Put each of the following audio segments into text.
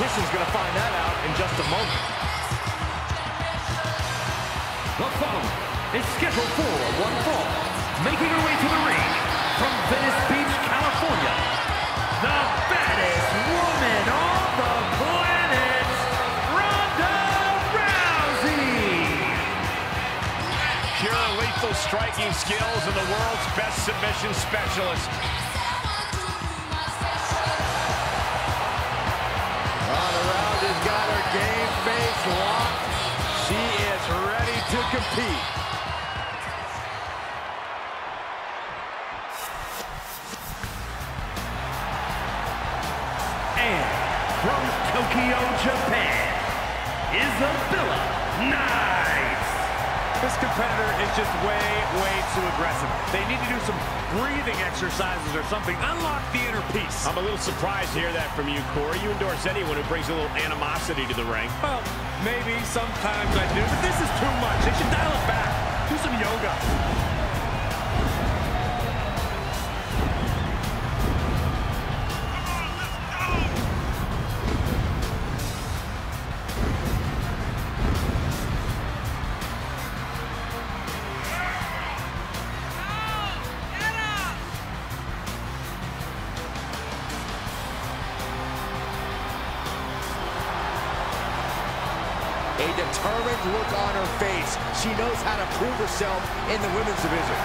competition's going to find that out in just a moment. The following is scheduled for one fall, making her way to the ring from Venice Beach, California, the baddest woman on the planet, Ronda Rousey. Pure lethal striking skills and the world's best submission specialist. Ronda Rousey's got her game face locked. She is ready to compete. And from Tokyo, Japan, Isabella Knight. This competitor is just way too aggressive. They need to do some breathing exercises or something. Unlock the inner peace. I'm a little surprised to hear that from you, Corey. You endorse anyone who brings a little animosity to the ring. Well, maybe sometimes I do, but this is too much. They should dial it back. Do some yoga. A determined look on her face. She knows how to prove herself in the women's division.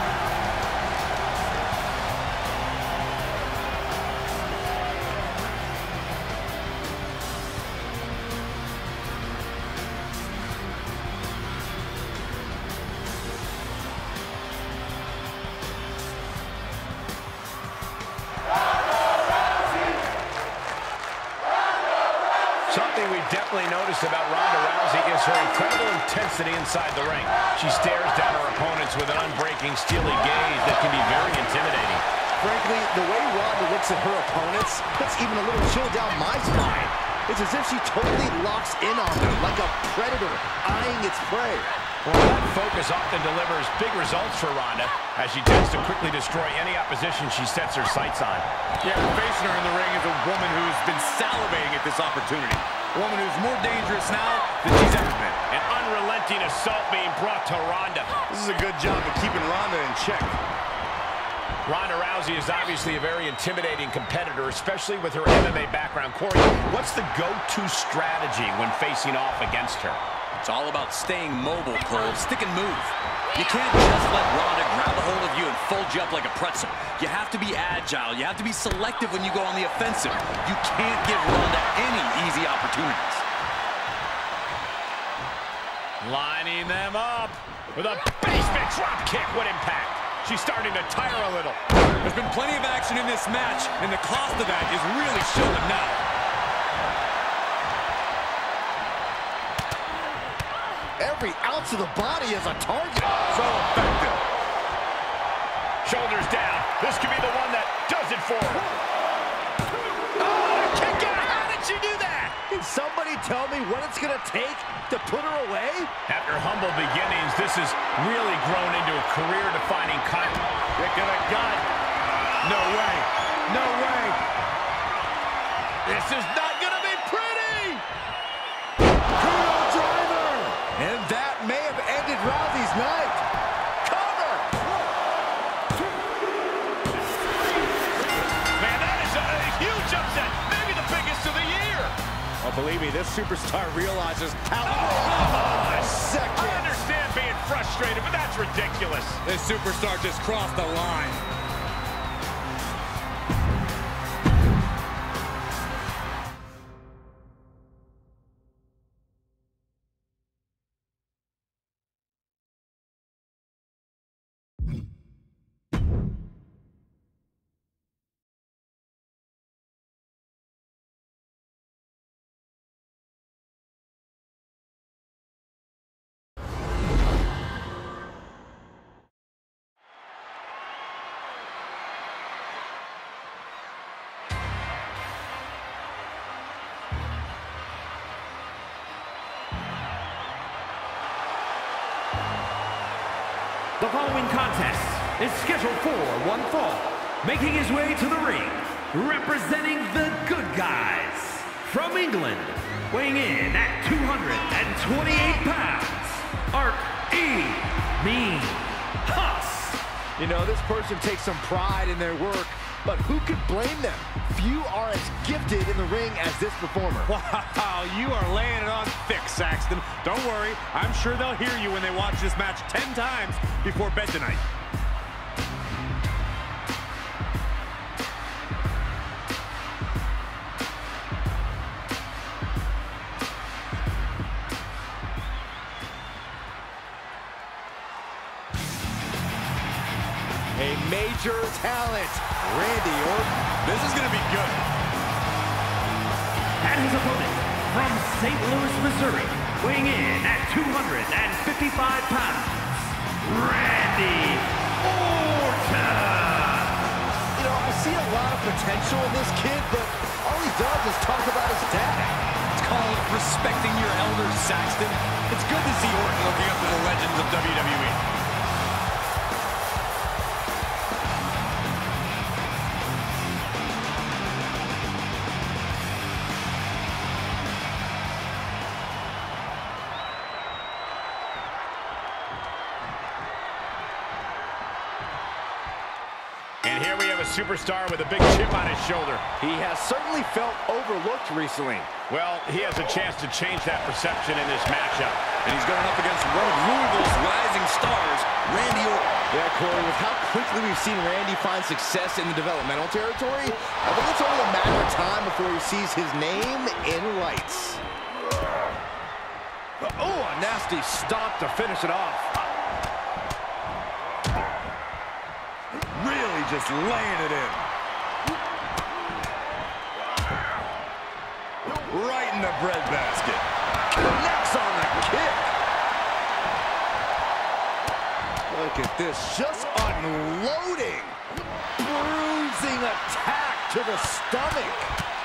Something we definitely noticed about Ronda Rousey is her incredible intensity inside the ring. She stares down her opponents with an unbreaking, steely gaze that can be very intimidating. Frankly, the way Ronda looks at her opponents puts even a little chill down my spine. It's as if she totally locks in on them like a predator eyeing its prey. Well, that focus often delivers big results for Ronda, as she tends to quickly destroy any opposition she sets her sights on. Yeah, facing her in the ring is a woman who's been salivating at this opportunity. A woman who's more dangerous now than she's ever been. An unrelenting assault being brought to Ronda. This is a good job of keeping Ronda in check. Ronda Rousey is obviously a very intimidating competitor, especially with her MMA background. Corey, what's the go-to strategy when facing off against her? It's all about staying mobile, Cole. Stick and move. You can't just let Ronda grab a hold of you and fold you up like a pretzel. You have to be agile. You have to be selective when you go on the offensive. You can't give Ronda any easy opportunities. Lining them up with a basement drop kick with impact. She's starting to tire a little. There's been plenty of action in this match, and the cost of that is really showing now. Every ounce of the body is a target. So effective. Shoulders down. This could be the one that does it for her. Oh, kick out. How did she do that? Can somebody tell me what it's going to take to put her away? After humble beginnings, this has really grown into a career-defining contest. Kick in the gut. No way. No way. This is not going to be pretty. Kudo driver. And that may have ended Rousey's night. Cover. Man, that is a huge upset. Maybe the biggest of the year. Oh, believe me, this superstar realizes how... I understand being frustrated, but that's ridiculous. This superstar just crossed the line. The following contest is scheduled for one fall, making his way to the ring, representing the Good Guys, from England, weighing in at 228 pounds, Art E. Mean Huss. You know, this person takes some pride in their work, but who could blame them? Few are as gifted in the ring as this performer. Wow, you are laying it on thick, Saxton. Don't worry, I'm sure they'll hear you when they watch this match 10 times before bed tonight. A major talent, Randy Orton. This is going to be good. And his opponent from St. Louis, Missouri, weighing in at 255 pounds, Randy Orton. You know, I see a lot of potential in this kid, but all he does is talk about his dad. It's called respecting your elders, Saxton. It's good to see Orton looking up to the legends of WWE. And here we have a superstar with a big chip on his shoulder. He has certainly felt overlooked recently. Well, he has a chance to change that perception in this matchup. And he's going up against one of Louisville's rising stars, Randy Orton. Yeah, Corey, with how quickly we've seen Randy find success in the developmental territory, I think it's only a matter of time before he sees his name in lights. Oh, a nasty stop to finish it off. Really just laying it in. Right in the breadbasket. Connects on the kick. Look at this, just unloading. Bruising attack to the stomach.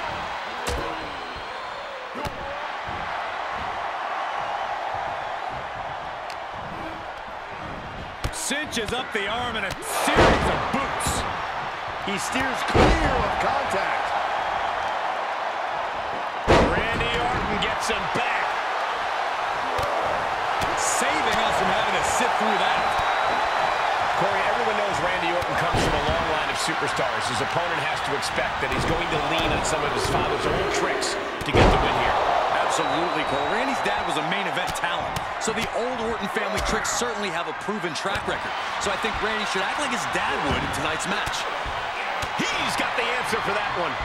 Cinches up the arm in a series of boots. He steers clear of contact. Randy Orton gets him back. Saving us from having to sit through that. Corey, everyone knows Randy Orton comes from a long line of superstars. His opponent has to expect that he's going to lean on some of his father's old tricks to get the win here. Absolutely, Cole. Randy's dad was a main event talent, so the old Orton family tricks certainly have a proven track record. So I think Randy should act like his dad would in tonight's match. He's got the answer for that one.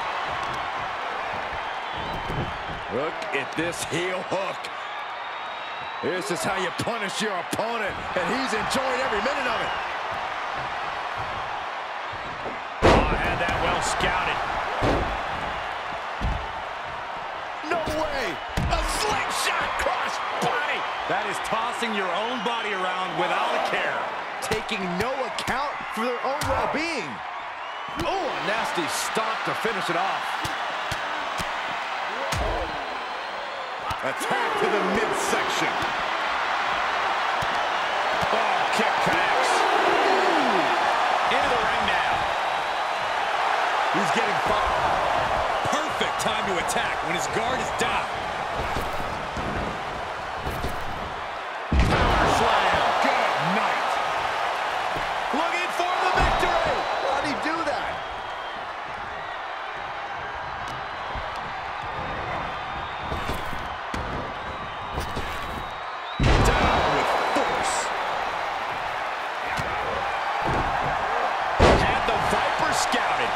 Look at this heel hook. This is how you punish your opponent, and he's enjoying every minute of it. Oh, had that well scouted. No way! A slingshot cross body! That is tossing your own body around without a care. Taking no account for their own well-being. Oh, a nasty stop to finish it off. Attack to the midsection. Oh, kick connects. Into the ring now. He's getting fired. Perfect time to attack when his guard is down. Power slam. Good night. Looking for the victory. How'd he do that? Down with force. Had the Viper scouted.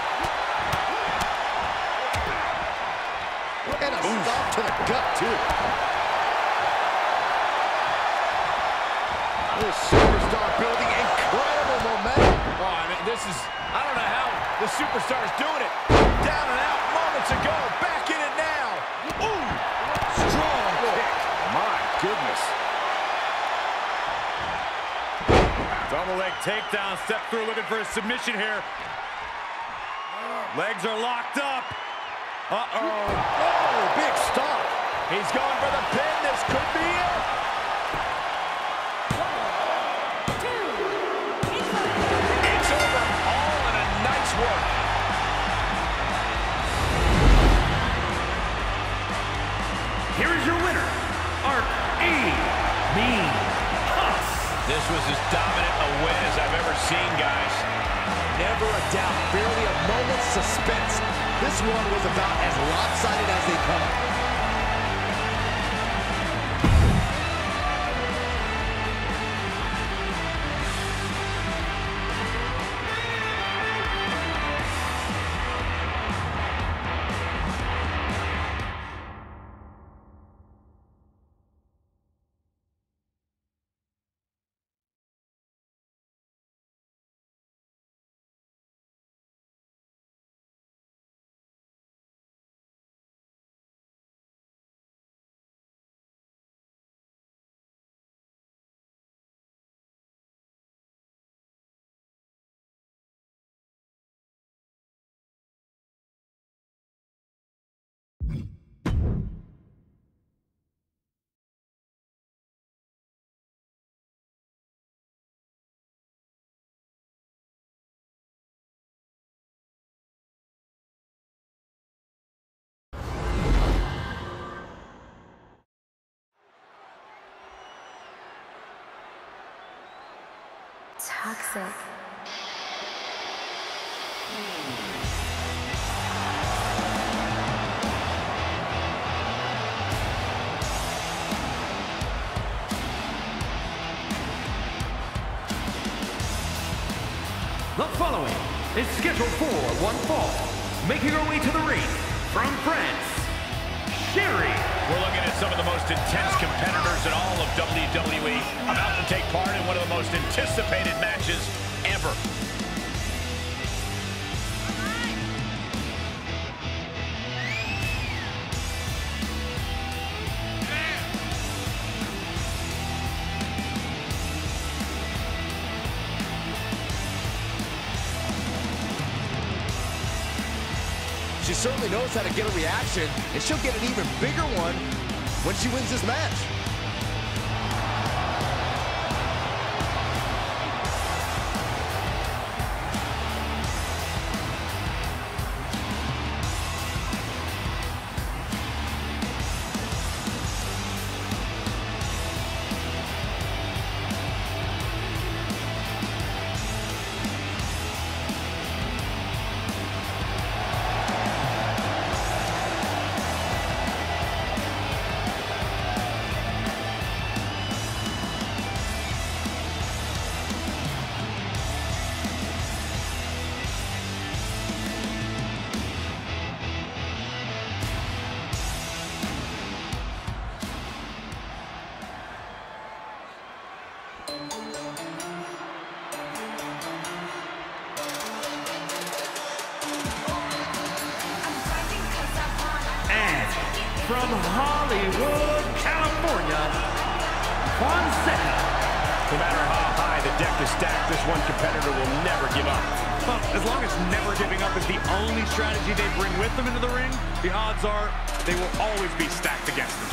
And a stop to the gut, too. This superstar building incredible momentum. Oh, I mean, this is, I don't know how the superstar's doing it. Down and out moments ago. Back in it now. Ooh, strong kick. My goodness. Double leg takedown, step through, looking for a submission here. Legs are locked up. Uh-oh. Oh, big stop. He's going for the pin. This could be it. It's over. All in a nice work. This was as dominant a win as I've ever seen, guys. Never a doubt, barely a moment's suspense. This one was about as lopsided as they come. Toxic. The following is scheduled for one fall. Making her way to the ring from France, Sherri. We're looking at some of the most intense competitors in all of WWE about to take part in one of the most anticipated matches ever. She certainly knows how to get a reaction, and she'll get an even bigger one when she wins this match. From Hollywood, California, Fonseca. No matter how high the deck is stacked, this one competitor will never give up. Well, as long as never giving up is the only strategy they bring with them into the ring, the odds are they will always be stacked against them.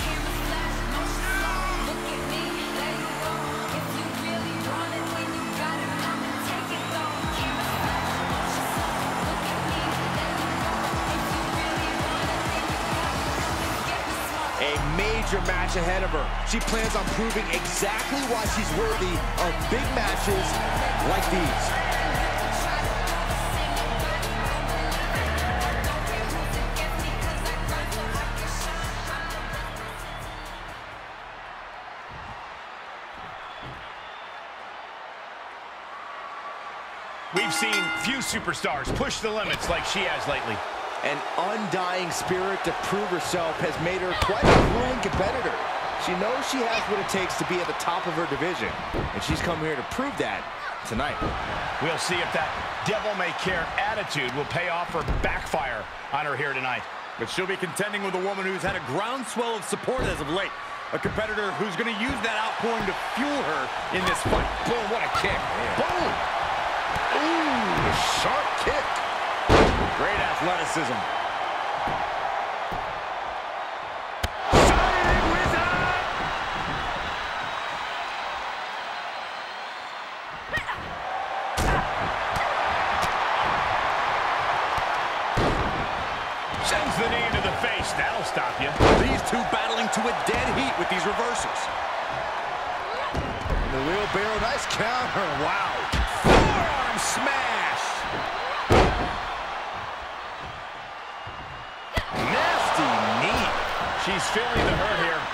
A major match ahead of her. She plans on proving exactly why she's worthy of big matches like these. We've seen few superstars push the limits like she has lately. An undying spirit to prove herself has made her quite a grueling competitor. She knows she has what it takes to be at the top of her division, and she's come here to prove that tonight. We'll see if that devil-may-care attitude will pay off or backfire on her here tonight. But she'll be contending with a woman who's had a groundswell of support as of late. A competitor who's going to use that outpouring to fuel her in this fight. Boom, what a kick. Boom! Ooh, sharp kick. Great athleticism. Shining Wizard! Sends the knee to the face. That'll stop you. These two battling to a dead heat with these reversals. the wheelbarrow. Nice counter. Wow. Forearm smash. Nasty knee. She's feeling the hurt here.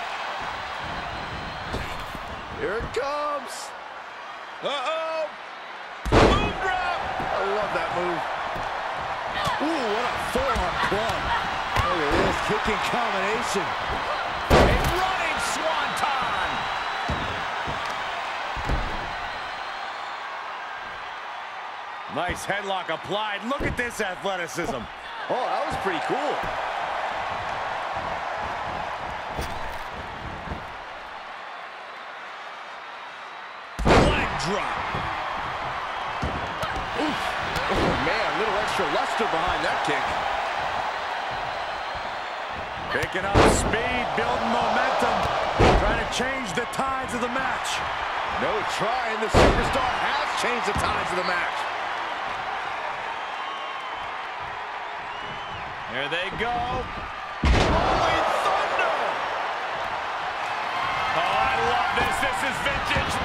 Here it comes. Uh-oh. Boom drop. I love that move. Ooh, what a forearm club. Look at this kicking combination. A running swanton. Nice headlock applied. Look at this athleticism. Oh, that was pretty cool. Leg drop. Oof. Oh, man, a little extra luster behind that kick. Picking up speed, building momentum. Trying to change the tides of the match. No trying. The superstar has changed the tides of the match. There they go. Rolling thunder. Oh, I love this. This is vintage.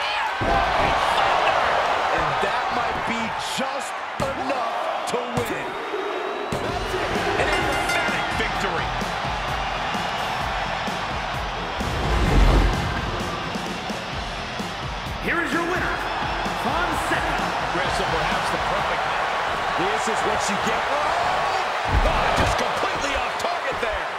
And that might be just enough to win. An emphatic victory. Here is your winner, Fonseca. Grissom, perhaps the perfect. This is what you get. Oh, just completely off target there.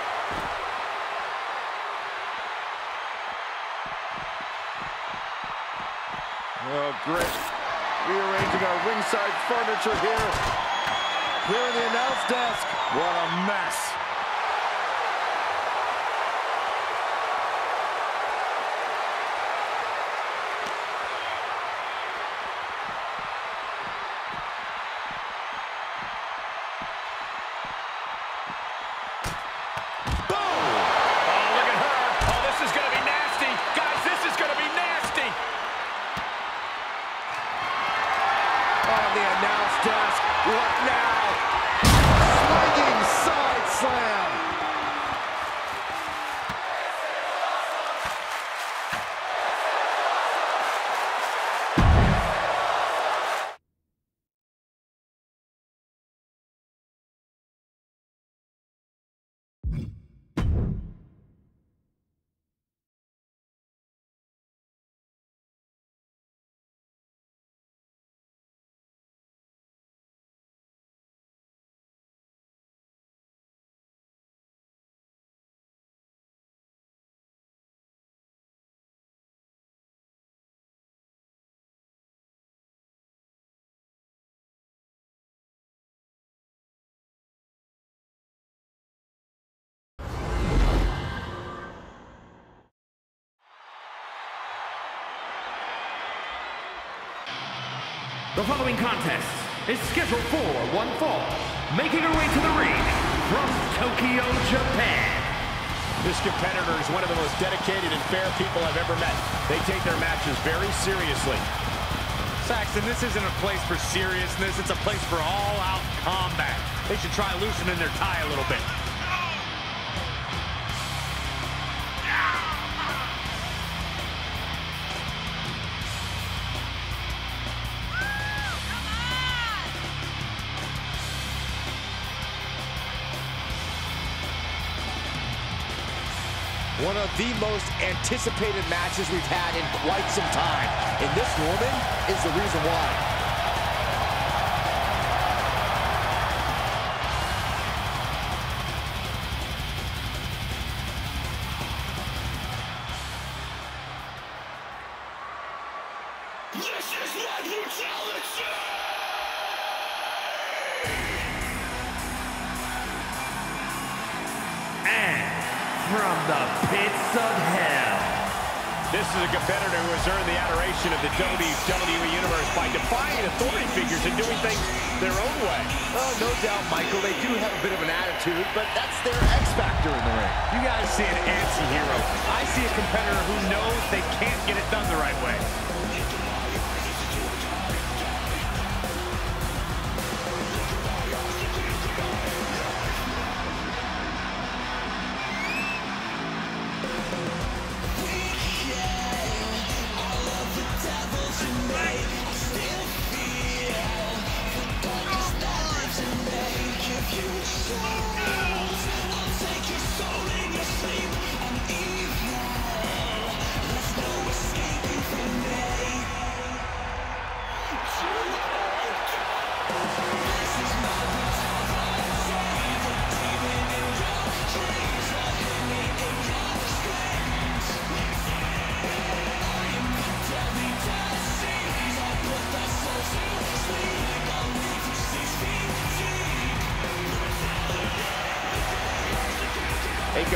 Oh, great. Rearranging our ringside furniture here. Clearing the announce desk. What a mess. The announce desk. What now? Swinging side slam. The following contest is scheduled for one fall. Making her way to the ring from Tokyo, Japan. This competitor is one of the most dedicated and fair people I've ever met. They take their matches very seriously. Saxton, this isn't a place for seriousness. It's a place for all-out combat. They should try loosening their tie a little bit. One of the most anticipated matches we've had in quite some time. And this woman is the reason why. This is my brutality! And from the pits of hell, this is a competitor who has earned the adoration of the WWE Universe by defying authority figures and doing things their own way. Oh, no doubt, Michael. They do have a bit of an attitude, but that's their X factor in the ring. You guys see an anti-hero. I see a competitor who knows they can't get it done the right way.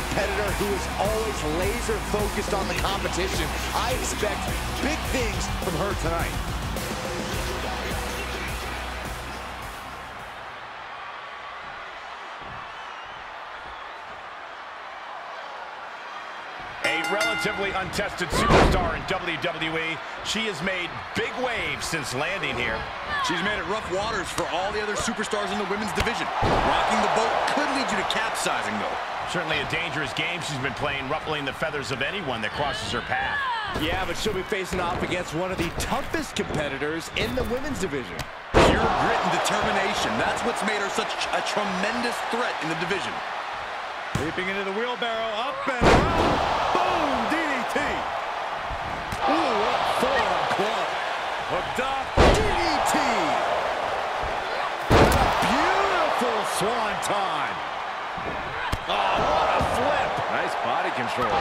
competitor who is always laser focused on the competition. I expect big things from her tonight. Relatively untested superstar in WWE. She has made big waves since landing here. She's made it rough waters for all the other superstars in the women's division. Rocking the boat could lead you to capsizing, though. Certainly a dangerous game she's been playing, ruffling the feathers of anyone that crosses her path. Yeah, but she'll be facing off against one of the toughest competitors in the women's division. Pure grit and determination. That's what's made her such a tremendous threat in the division. Leaping into the wheelbarrow, up and around. Boom, DDT. Ooh, what a forearm club. Hooked up. DDT. And a beautiful swanton. Oh, what a flip. Nice body control.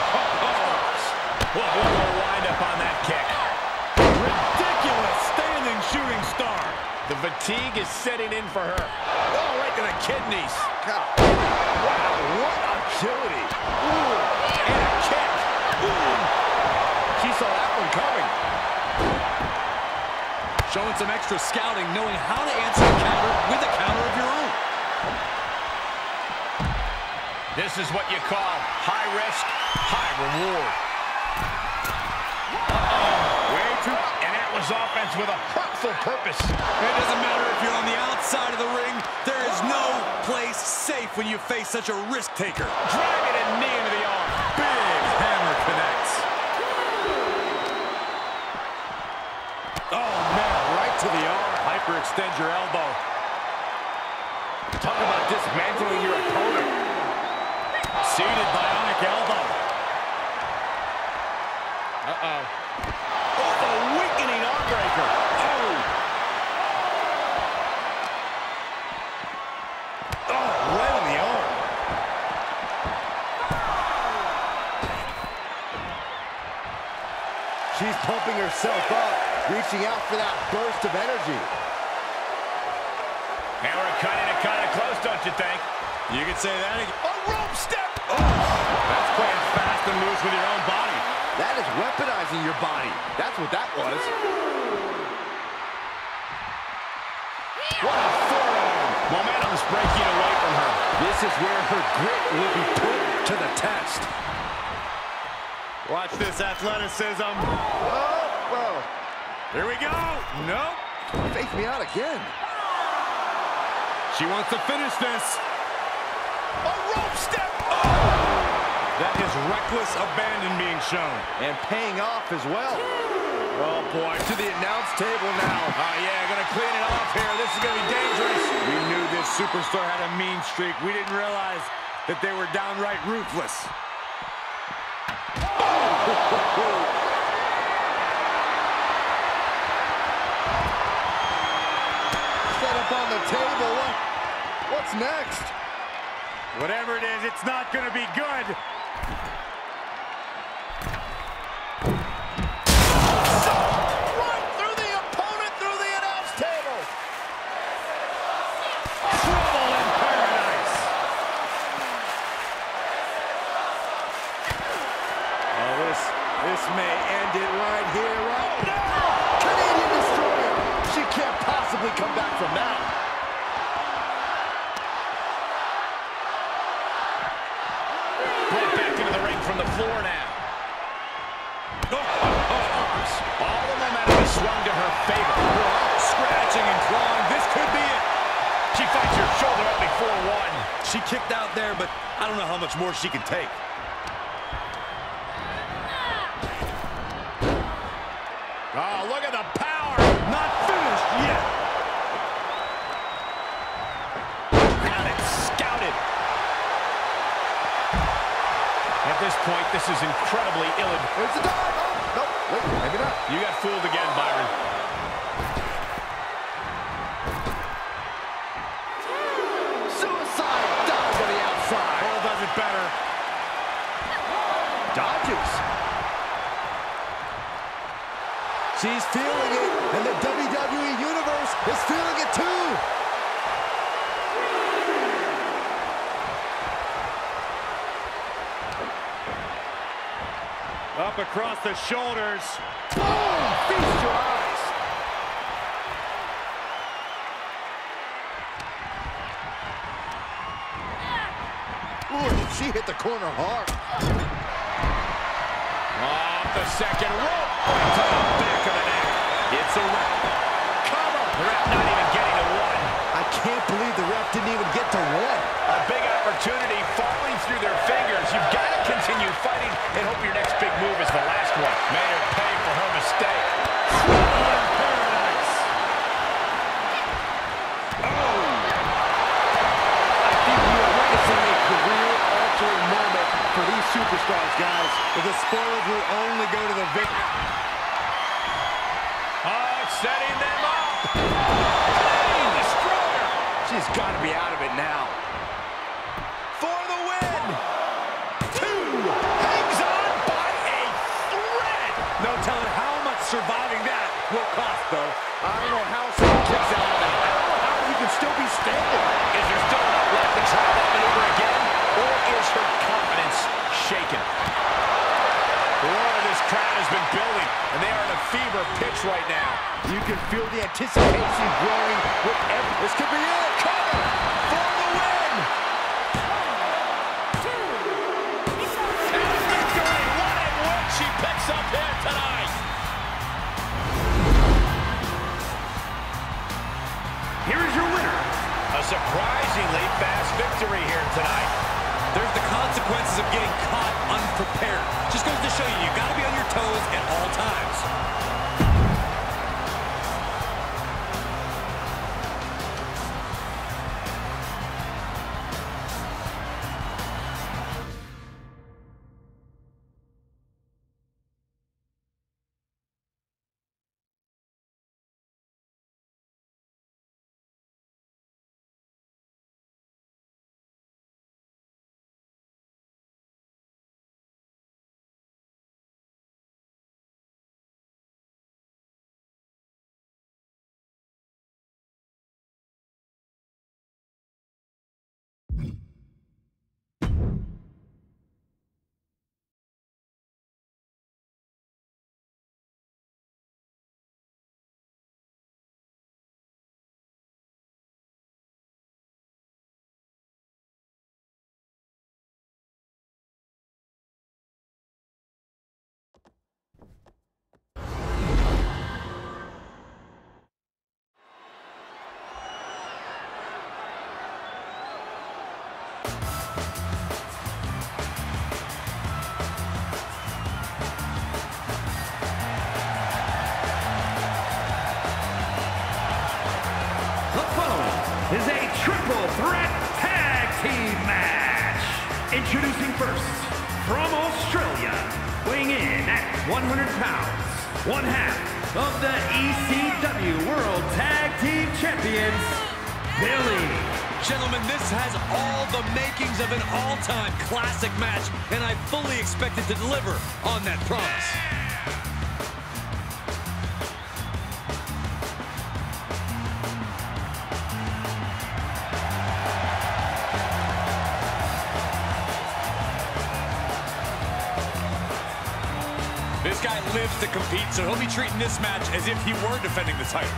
What a wind-up on that kick. Ridiculous standing shooting star. The fatigue is setting in for her. Oh, right to the kidneys. God. Wow, what agility. Ooh, and a kick. Ooh. She saw that one coming. Showing some extra scouting, knowing how to answer a counter with a counter of your own. This is what you call high risk, high reward. Way too... And that was offense with a hurtful purpose. It doesn't matter if you're on the outside of the ring. There is no place safe when you face such a risk taker. Driving a knee into the arm. Big hammer connects. Oh, man, right to the arm. Hyperextend your elbow. Talk about dismantling your opponent. Seated bionic elbow. Uh-oh. Oh, the weakening arm breaker. Oh. Oh, right on the arm. She's pumping herself up, reaching out for that burst of energy. And we're cutting it kind of close, don't you think? You could say that again. A rope step. Oh, that's playing fast and loose with your own body. That is weaponizing your body. That's what that was. What a forearm. Momentum's breaking away from her. This is where her grit will be put to the test. Watch this athleticism. Whoa. Here we go. Nope. Faked me out again. She wants to finish this. A rope step. That is reckless abandon being shown. And paying off as well. Oh, boy. To the announce table now. Oh, yeah, gonna clean it off here. This is gonna be dangerous. We knew this superstar had a mean streak. We didn't realize that they were downright ruthless. Set up on the table. What's next? Whatever it is, it's not going to be good. Right through the opponent, through the announce table. Trouble in paradise. Oh, this may end it right here, right now. Canadian Destroyer. She can't possibly come back from that. From the floor now. All the momentum is swung to her favor. Scratching and clawing. This could be it. She fights her shoulder up before one. She kicked out there, but I don't know how much more she can take. Oh, look at the power. Not finished yet. And it's scouted. At this point, this is incredibly ill. It's a dive. Oh, nope. Wait, maybe not. You got fooled again, Byron. Suicide dive to the outside. Cole does it better. Dodges. She's feeling it, and the WWE Universe is feeling it too. Up across the shoulders. Boom! Feast your eyes. Ooh, she hit the corner hard. Off the second rope. Right to the back of the neck. It's a wrap. Cover. The ref not even getting to one. I can't believe the ref didn't even get to one. A big opportunity falling through their fingers. You've got to continue fighting and hope your next big move is the last one. Made her pay for her mistake. Paradise. Oh! I think we are witnessing a career-altering moment for these superstars, guys. The spoilers will only go to the victor. Oh, setting them up. Clean destroyer. She's got to be out of it now. For the win. 2. Hangs on by a thread. No telling how much surviving that will cost, though. I don't know how someone kicks out of that. I don't know how you can still be standing. Is there still enough left to try that maneuver again? Or is her confidence shaken? This crowd has been building, and they are in a fever pitch right now. You can feel the anticipation growing with every... This could be it. Cover for the win. And a victory. What a win she picks up here tonight. Here is your winner. A surprisingly fast victory here tonight. There's the consequences of getting caught unprepared. Just goes to show you, you got to be on your toes at all times. Is a triple threat tag team match. Introducing first, from Australia, weighing in at 100 pounds, one half of the ECW World Tag Team Champions, Billie. Gentlemen, this has all the makings of an all-time classic match, and I fully expect it to deliver on that promise. This guy lives to compete, so he'll be treating this match as if he were defending the title.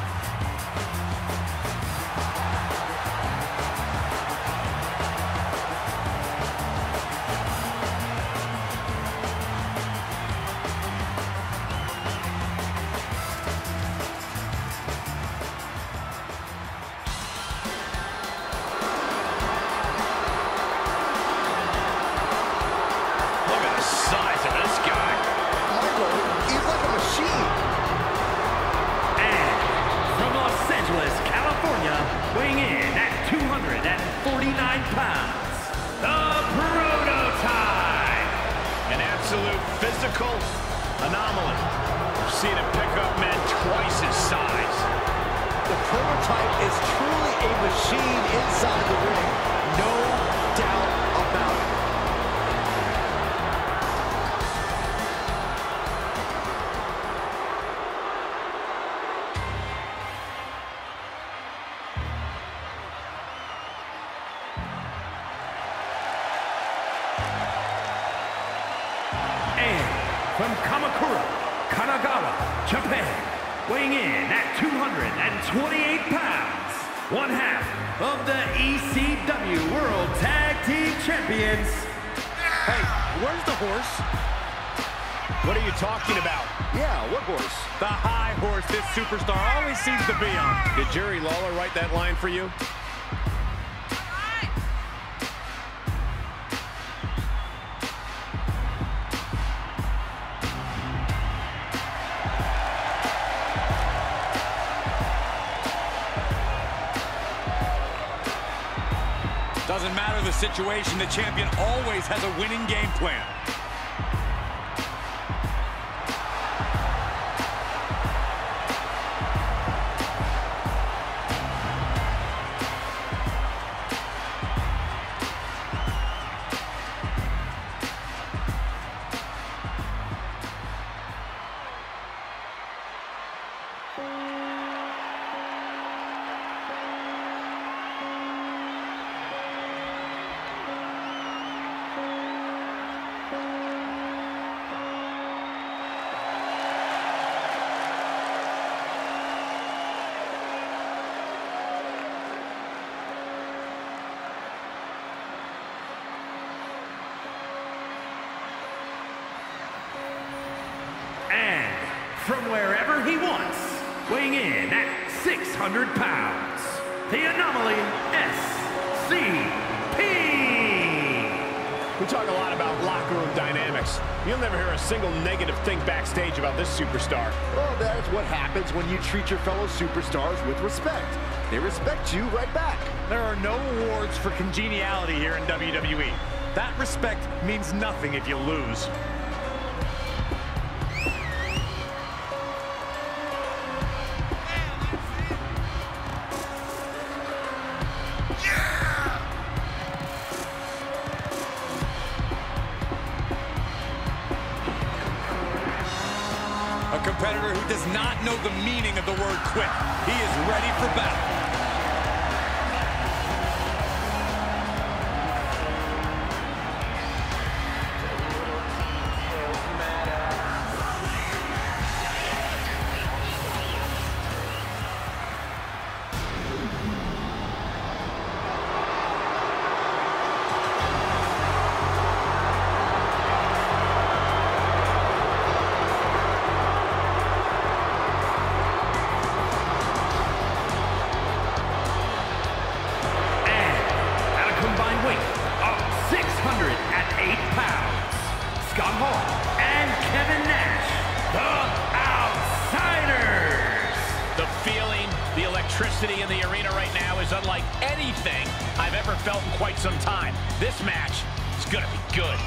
Look at the size of this guy. He's like a machine. And from Los Angeles, California, weighing in at 249 pounds, the Prototype. An absolute physical anomaly. We've seen him pick up men twice his size. The Prototype is truly a machine inside the ring. No doubt about it. And Kanagawa, Japan. Weighing in at 228 pounds, one half of the ECW World Tag Team Champions. Hey, where's the horse? What are you talking about? Yeah, what horse? The high horse this superstar always seems to be on. Did Jerry Lawler write that line for you? Doesn't matter the situation, the champion always has a winning game plan. And from wherever he wants, weighing in at 600 pounds, the Anomaly SCP. We talk a lot about locker room dynamics. You'll never hear a single negative thing backstage about this superstar. Well, that's what happens when you treat your fellow superstars with respect. They respect you right back. There are no awards for congeniality here in WWE. That respect means nothing if you lose. A competitor who does not know the meaning of the word quit. He is ready for battle. Scott Hall and Kevin Nash, the Outsiders. The feeling, the electricity in the arena right now is unlike anything I've ever felt in quite some time. This match is going to be good.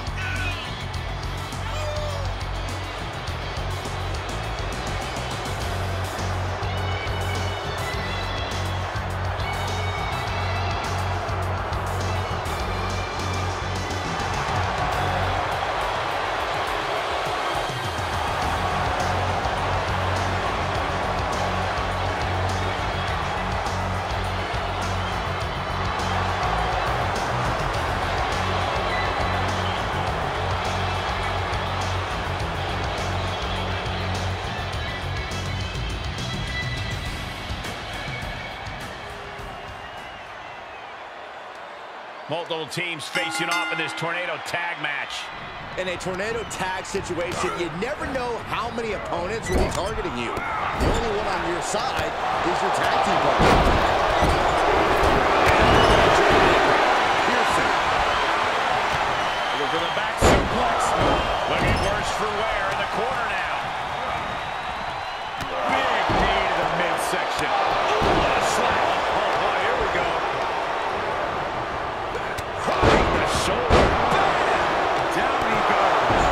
Multiple teams facing off in this tornado tag match. In a tornado tag situation, you never know how many opponents will be targeting you. The only one on your side is your tag team partner. Look for the back suplex. Looking worse for wear in the corner now. Big knee to the midsection. Ooh, what a slap. Oh, here we go. Shoulder. Down he goes.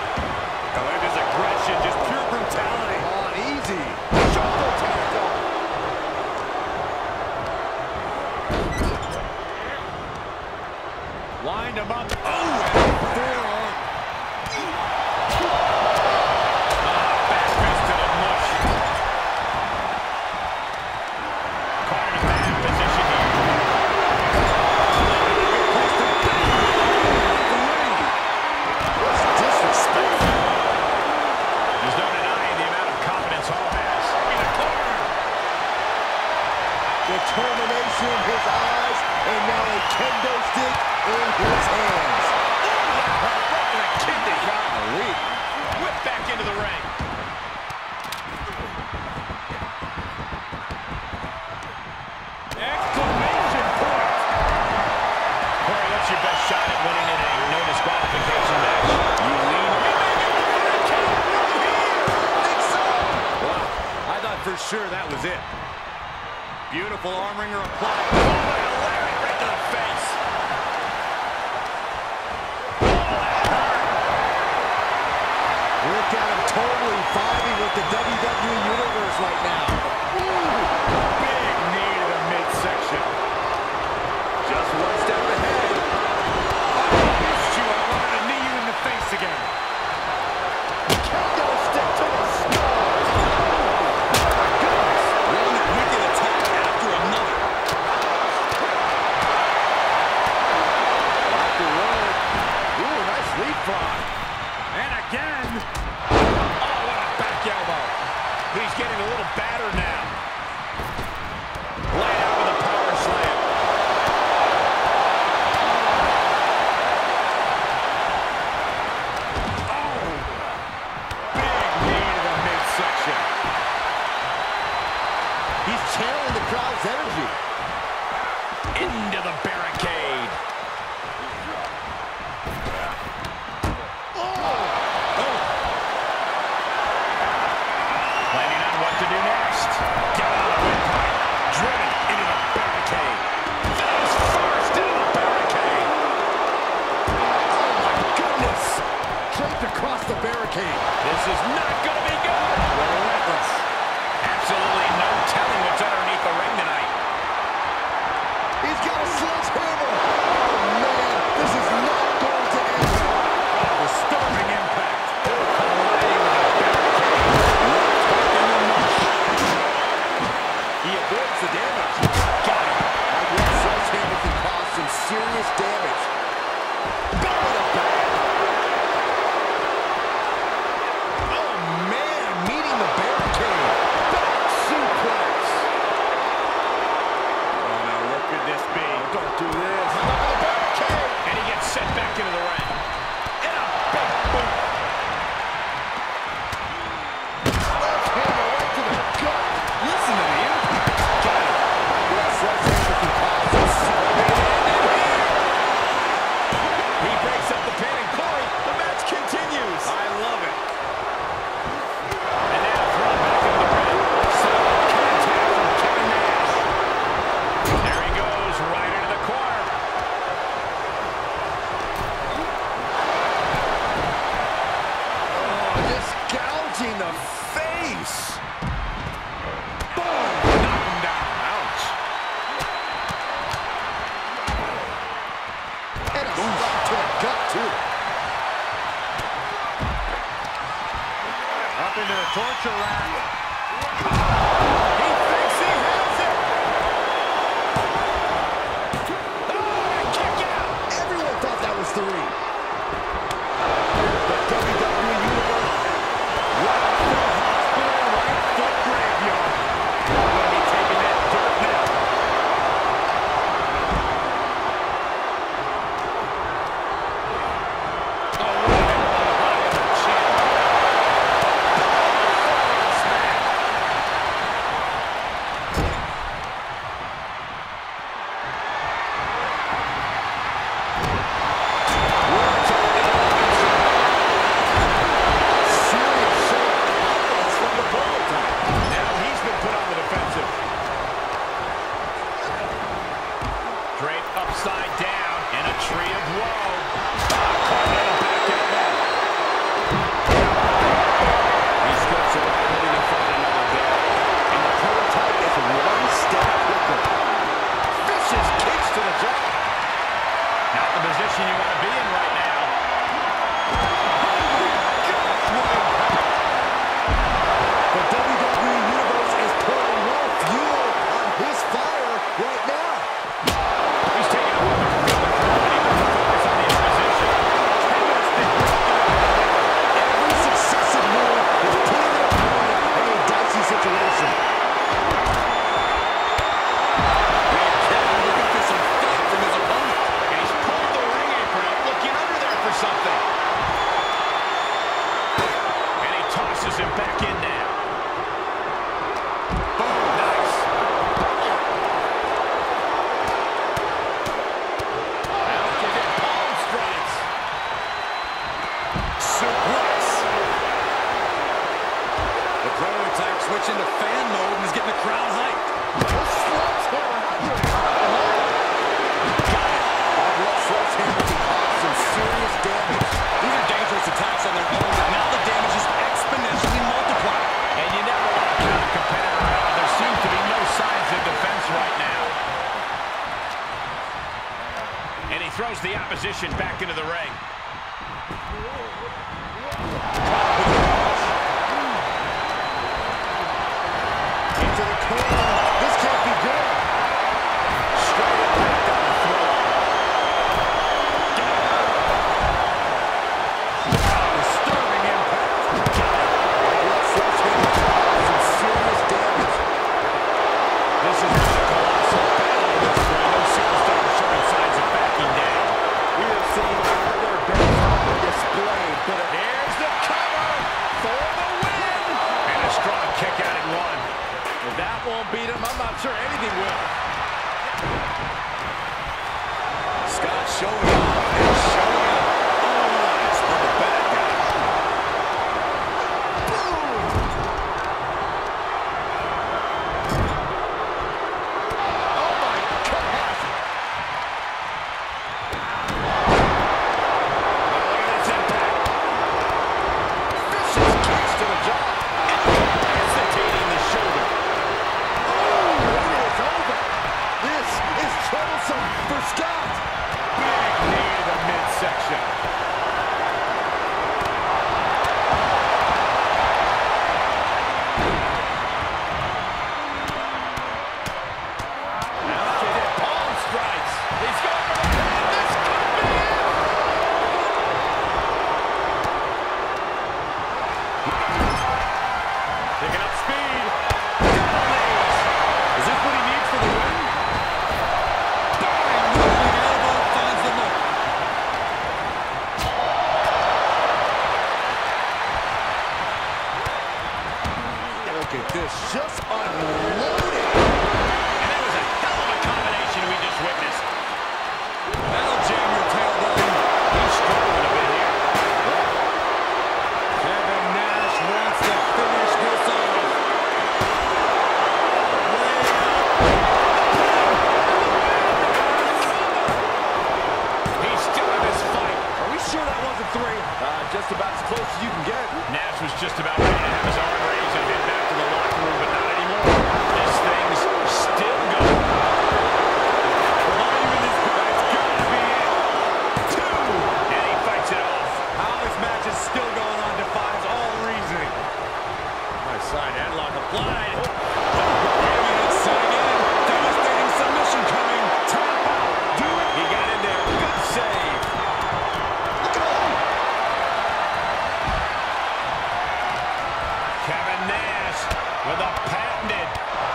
Oh, look at his aggression, just pure brutality. On easy. Shoulder tackle. his eyes, and now a kendo stick in his hands. Right in the kidney. Golly. Whip back into the ring. Exclamation point. Corey, what's your best shot at winning in a no disqualification match? You lean. I thought for sure that was it. Beautiful arm wringer applied. Oh, my lariat right to the face. Look at him totally vibing with the WWE Universe right now. Big knee to the midsection. Just one step ahead. I missed you. I wanted to knee you in the face again. Kendo stick to the skull. One wicked attack after another. Off the road. Ooh, nice leapfrog. And again. Oh, what a back elbow. He's getting a little battered now. Laid out with a power slam. Oh. Big knee to the midsection. He's channeling the crowd's energy. Into the barricade. Planning on what to do next. Get out of the windpipe. Driven into the barricade. Face first into the barricade. Oh, my goodness. Draped across the barricade. This is not going to be good. Relentless. Absolutely no telling what's underneath the ring tonight. He's got a sledgehammer. Oh, man. This is not going to end well. Disturbing impact. Colliding with the barricade. Talking the mush. He avoids the damage. Got him. That sledgehammer can cause some serious damage. Belly to back. Oh, man. Meeting the barricade. Back suplex. Oh, no. What could this be? Don't do this. And he gets sent back into the ring. And a big boot. Sledgehammer right to the gut. Listen to the impact. Got him. That sledgehammer can cause some serious He breaks up the pin, and Corey, the match continues. I love it. And now thrown back into the ring. Solid contact from Kevin Nash. There he goes, right into the corner. Oh, just gouging the face. Boom. Knock him down. Ouch. And a slap to the gut, too. Up into the torture rack. He thinks he has it. Oh, kick out. Everyone thought that was 3. The WWE Universe. Right foot hospital, right foot graveyard. We're going to be taking that dirt now. Oh, what an elbow high on the chin. switch into fan mode and is getting the crowd hyped. Some serious damage. These are dangerous attacks on their own, but now the damage is exponentially multiplied. And you never want to count a competitor out. There seems to be no signs of defense right now. And he throws the opposition back into the ring. Into the corner. This can't be good. Straight attack down the throat. Disturbing impact. Let's rush him. Some serious damage. This is not a colossal battle in this one. No superstar showing signs of backing down. We have seen all their best on display, but here's the cover for the win. And a strong kick out at one. If that won't beat him, I'm not sure anything will. Scott showing off and showing up. All eyes on the bad guy. Oh my God! Look at this impact. Vicious kicks to the jaw. Hesitating the shoulder. Oh, it is over. This is troublesome for Scott. Big knee to the midsection. Now to the palm strikes. He's going for the pin. This could be it. Picking up speed. Down knees. Is this what he needs for the win? Bang! Rolling elbow finds the mark. Look at this. Just unloaded. And that was a hell of a combination we just witnessed. That'll jam your tailbone. He's struggling a bit here. Kevin Nash wants to finish this off. He's still in this fight. Are we sure that wasn't three? Just about as close as you can get. Nash was just about ready to have his arm raised and head back to the locker room, but not anymore. This thing's still going. Volume in this guy's gotta be it. Two. And he fights it off. How this match is still going on defies all reasoning. Nice side headlock applied. Setting in. Devastating submission coming. Tap out. Do it. He got in there. Good save. Kevin Nash with a patented.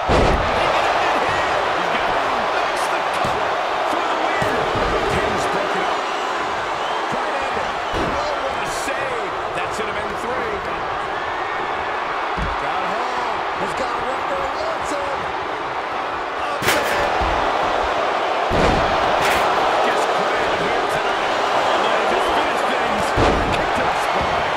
Pin's broken up. Try to end it. Oh, what a save. That should have been three. Got home. Has got to work where he wants him. Up there. Just crying here tonight. Oh, they just finished things. Kick to the spine.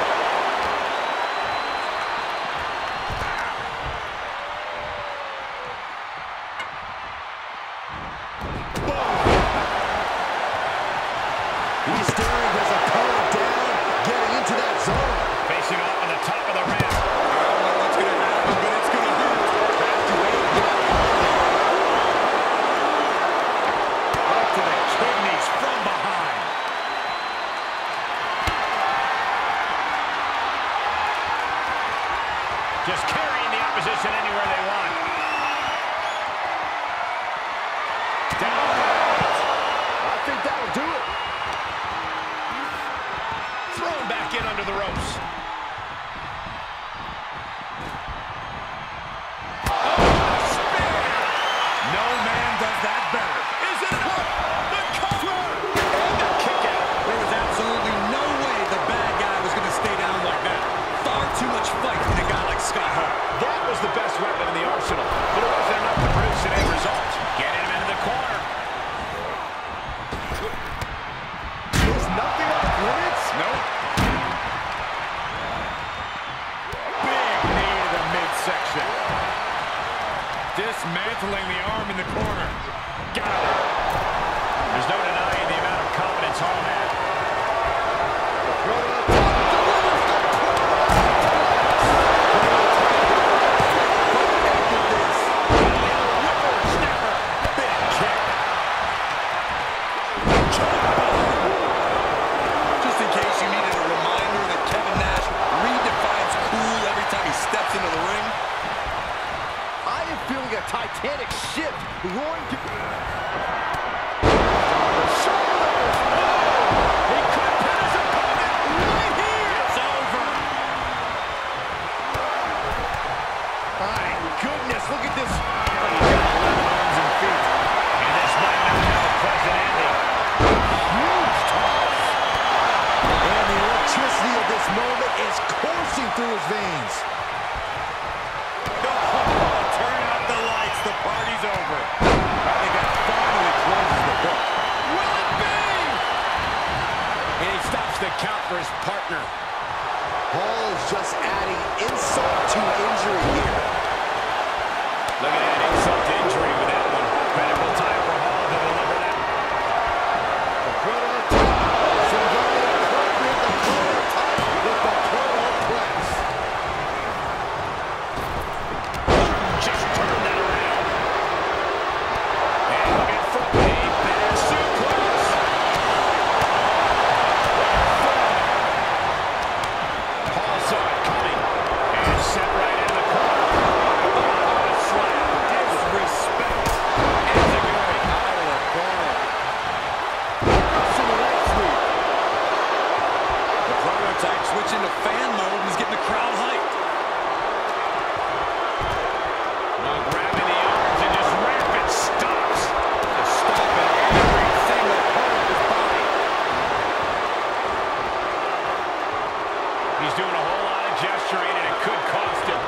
He's staring his opponent down, getting into that zone. Facing off on the top of the ring. I don't know what's going to happen, but it's going to hurt. Up to the kidneys from behind. Just carrying the opposition anywhere they want. Down. I think that'll do it. Thrown back in under the ropes. No man does that better. Is it enough? The cover! And the kick out. There was absolutely no way the bad guy was going to stay down like that. Far too much fight in a guy like Scott Hall. That was the best weapon in the arsenal, but it wasn't enough to produce an end result. Getting him into the corner. Is nothing off limits? Nope. Dismantling the arm in the corner. Got it. There's no denying the amount of confidence Hall had. Just in case you needed a reminder that Kevin Nash redefines cool every time he steps into the ring. I am feeling a titanic shift roaring to... Look at this. Arms and feet. And this might not have a pleasant ending. Huge toss. And the electricity of this moment is coursing through his veins. Turn out the lights. The party's over. I think that finally closes the book. Will it be? And he stops the count for his partner. Hall is just adding insult to injury here. Look at that insult to injury with that one. Critical time for Hall to deliver that. Just turn that around. And looking for a bad suplex. Hall saw it coming and set right into the corner. Switching to fan mode and is getting the crowd hyped. Now grabbing the arms and just rapid stops. Just stopping every single part of his body. He's doing a whole lot of gesturing and it could cost him.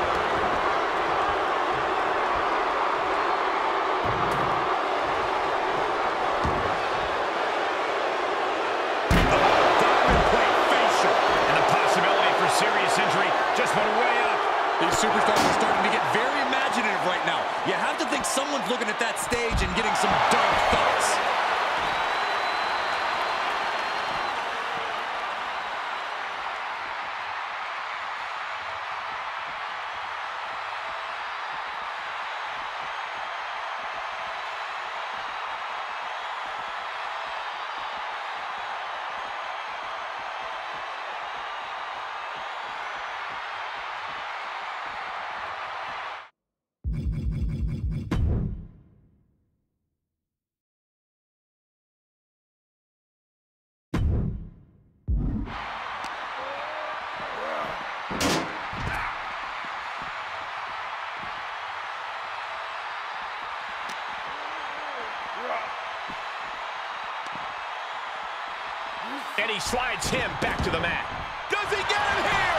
Serious injury just went way up. These superstars are starting to get very imaginative right now. You have to think someone's looking at that stage and getting some dark thoughts. And he slides him back to the mat. Does he get him here?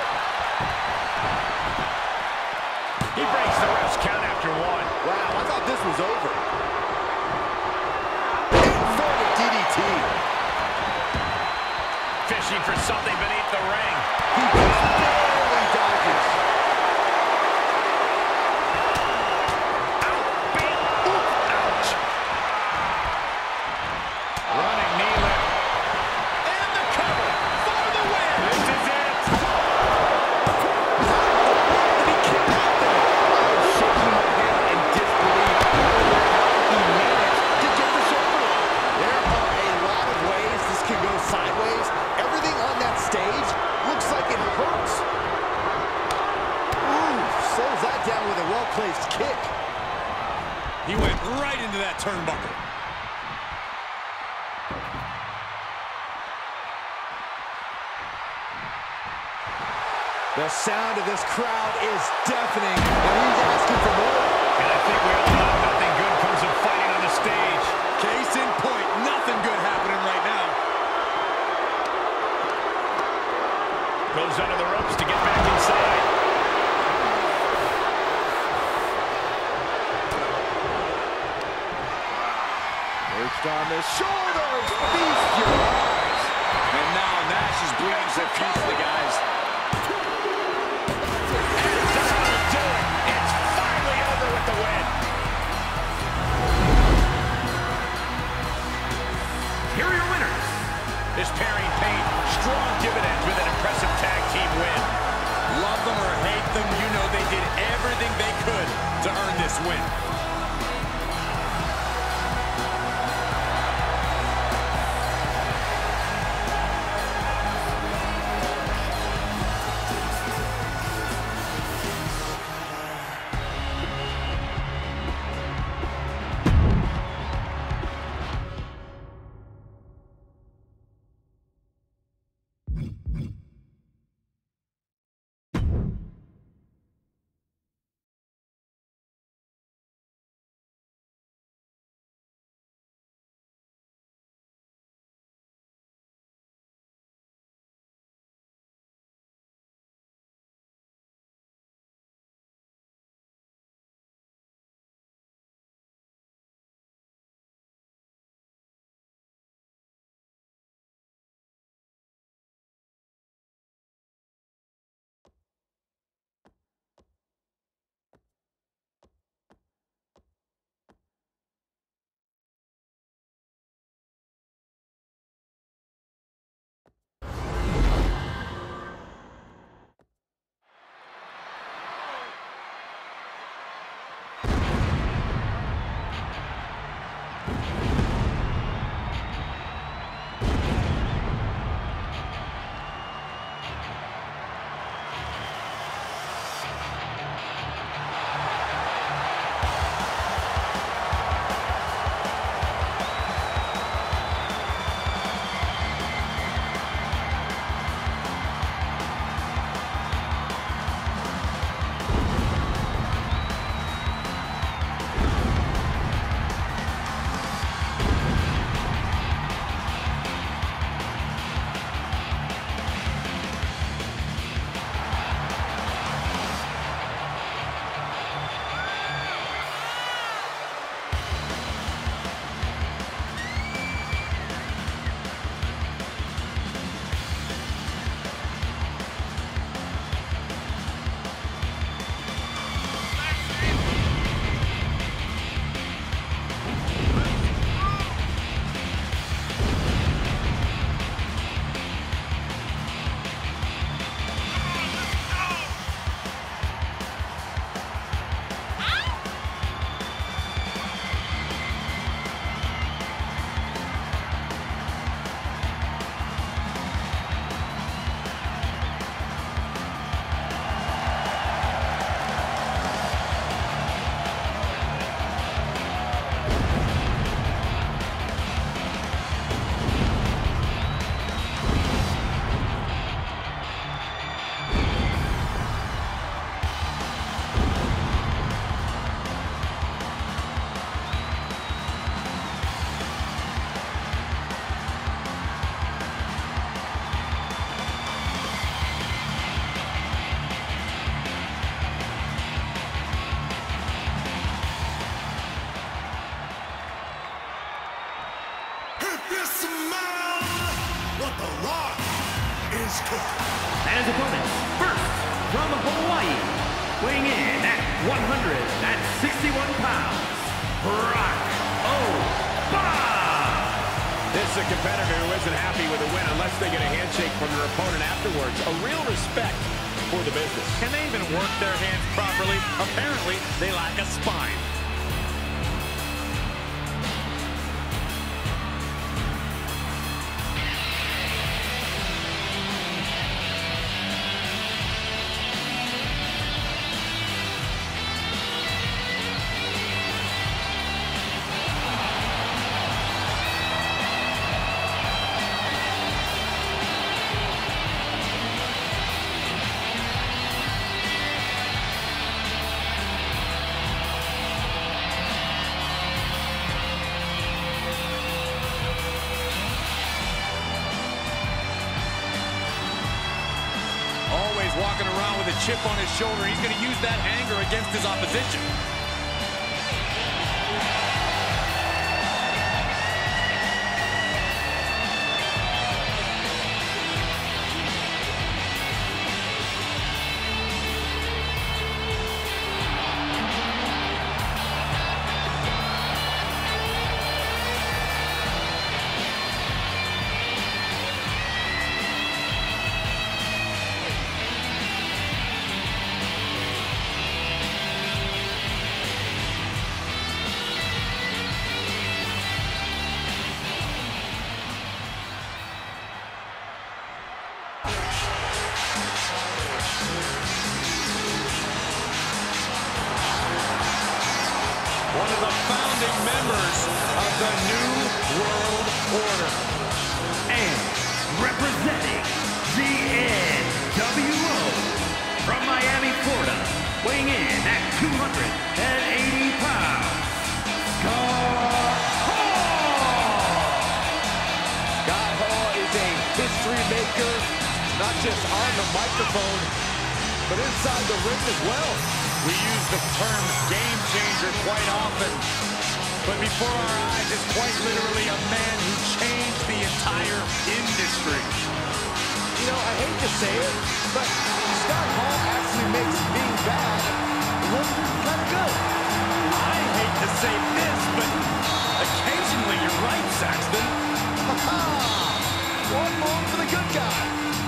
He breaks the ref's count after one. Wow, I thought this was over. Inverted DDT. Fishing for something beneath the ring. He just barely dodges. Ouch. Running knee lift. And the cover for the win. This is it. He came out there. I'm shaking my head in disbelief. He managed to get the shoulder up. There are a lot of ways this can go sideways. Everything on that stage looks like it hurts. Ooh, slows that down with a well-placed kick. He went right into that turnbuckle. The sound of this crowd is deafening, and he's asking for more. And I think we all know nothing good comes of fighting on the stage. Case in point, nothing good happening right now. Goes under the ropes to get back inside. Perched on the shoulders, feast your eyes. And now Nash is bleeding profusely, guys. And that'll do it. It's finally over with the win. And his opponent, first from Hawaii, weighing in at 161 pounds, Brock O'Bob. This is a competitor who isn't happy with a win unless they get a handshake from their opponent afterwards. A real respect for the business. Can they even work their hands properly? Apparently, they lack a spine. Walking around with a chip on his shoulder. He's going to use that anger against his opposition. One of the founding members of the New World Order. And representing the NWO from Miami, Florida, weighing in at 280 pounds, Scott Hall. Scott Hall is a history maker, not just on the microphone, but inside the ring as well. We use the term game changer quite often, but before our eyes is quite literally a man who changed the entire industry. You know, I hate to say it, but Scott Hall actually makes being bad look kind of good. I hate to say this, but occasionally you're right, Saxton. One more for the good guy.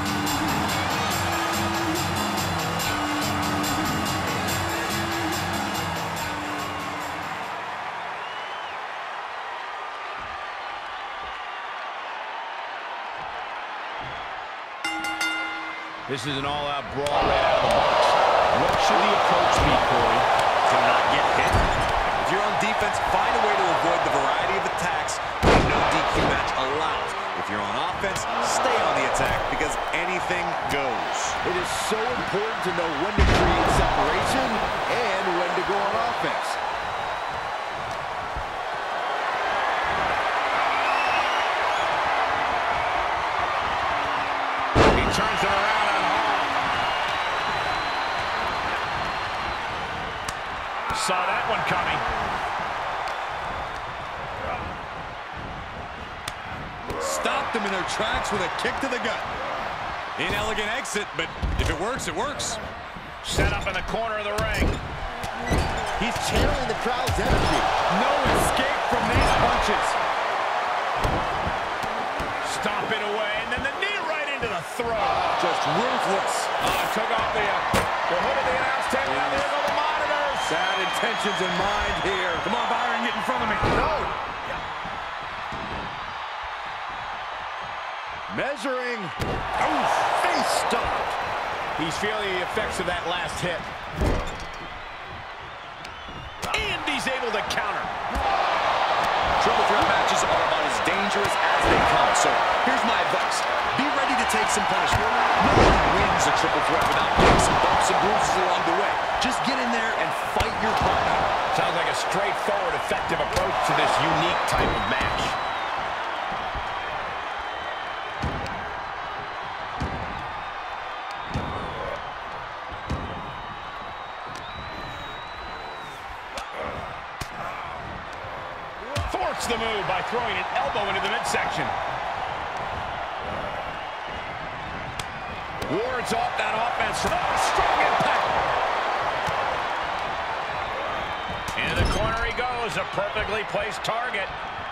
This is an all-out brawl right out of the box. What should the approach be, Corey? To not get hit. If you're on defense, find a way to avoid the variety of attacks that no DQ match allows. If you're on offense, stay on the attack because anything goes. It is so important to know when to create separation and when to go on offense. He turns it around on Hall. Saw that one coming. Stopped them in their tracks with a kick to the gut. Inelegant exit, but if it works, it works. Set up in the corner of the ring. He's channeling the crowd's energy. No escape from these punches. Stomping away, and then the knee right into the throat. Just ruthless. Took off the hood of the announce table. Now there go the monitors. Bad intentions in mind here. Come on, Byron, get in front of me. No. Measuring. Oh, face stomped. He's feeling the effects of that last hit. And he's able to counter. Triple threat matches are about as dangerous as they come. So here's my advice. Be ready to take some punishment. Nobody wins a triple threat without getting some bumps and bruises along the way. Just get in there and fight your partner. Sounds like a straightforward, effective approach to this unique type of match. Force the move by throwing an elbow into the midsection. Wards off that offense. Oh, strong impact. Into the corner he goes. A perfectly placed target.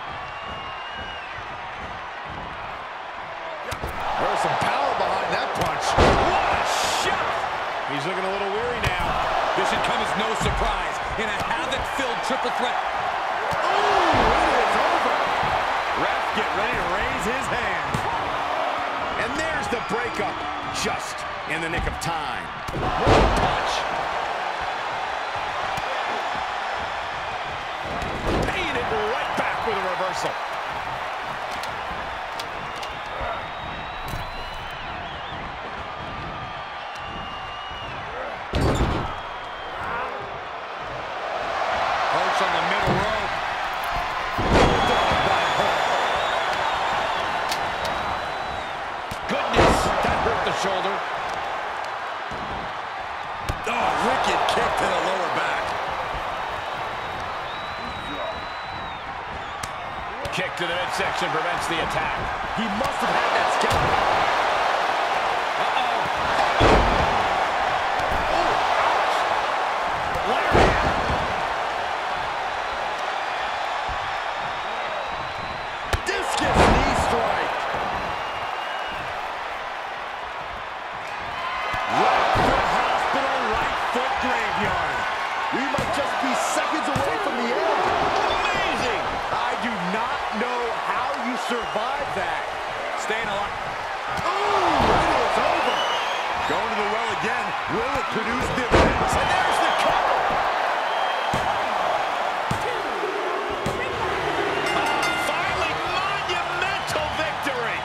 There's some power behind that punch. What a shot! He's looking a little weary now. This should come as no surprise in a havoc-filled triple threat. Ooh, it is over. Ref, get ready to raise his hand. And there's the breakup, just in the nick of time. What a punch. Paying it right back with a reversal. Perch on the middle rope. Goodness, that hurt the shoulder. Oh, wicked kick to the lower back. Kick to the midsection prevents the attack. He must have had that scalp. We might just be seconds away from the end. Amazing! I do not know how you survived that. Staying alive. Ooh, it is over. Going to the well again. Will it produce dividends? And there's the cover. Finally, monumental victory.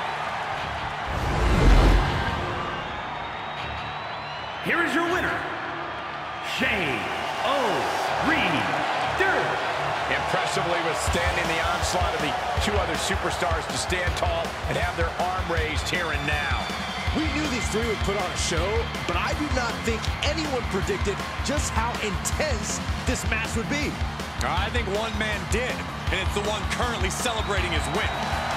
Here is your winner, Shane O'Reilly. Impressively withstanding the onslaught of the two other superstars to stand tall and have their arm raised here and now. We knew these three would put on a show, but I do not think anyone predicted just how intense this match would be. I think one man did, and it's the one currently celebrating his win.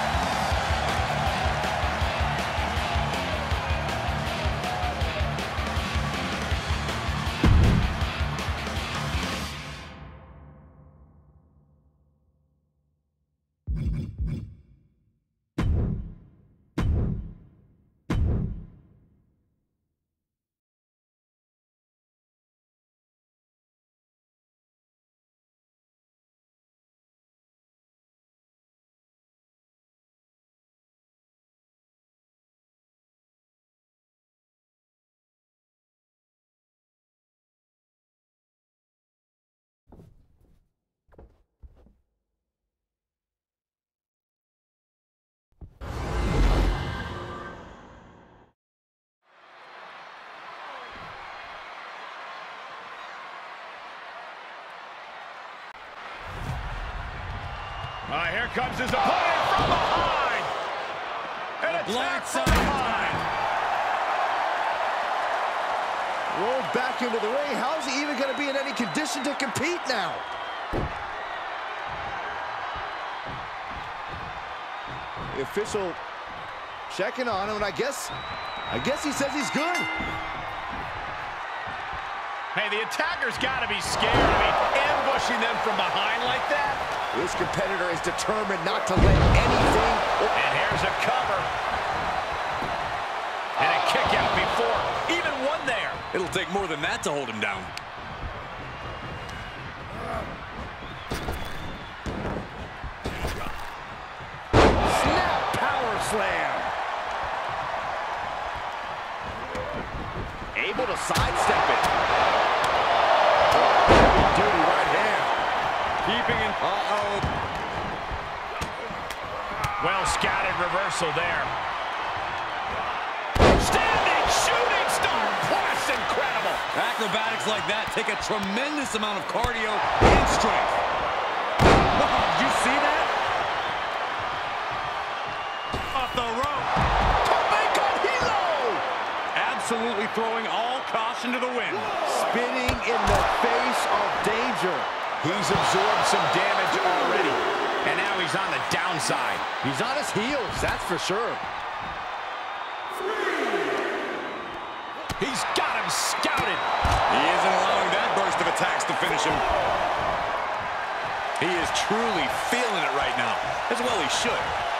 Here comes his opponent from behind. An attack from behind. Rolled back into the ring. How's he even going to be in any condition to compete now? The official checking on him, and I guess he says he's good. Hey, the attacker's got to be scared. I mean, ambushing them from behind like that. This competitor is determined not to let anything... And here's a cover. And a kick out before. Even one there. It'll take more than that to hold him down. Snap power slam. Able to sidestep it. Duty right hand. Keeping it. Well scouted reversal there. Standing shooting star. That's incredible. Acrobatics like that take a tremendous amount of cardio and strength. Wow, did you see that? Off the rope. Tope Hilo. Absolutely throwing all caution to the wind. Spinning in the face of danger. He's absorbed some damage already. And now he's on the downside. He's on his heels, that's for sure. He's got him scouted. He isn't allowing that burst of attacks to finish him. He is truly feeling it right now, as well he should.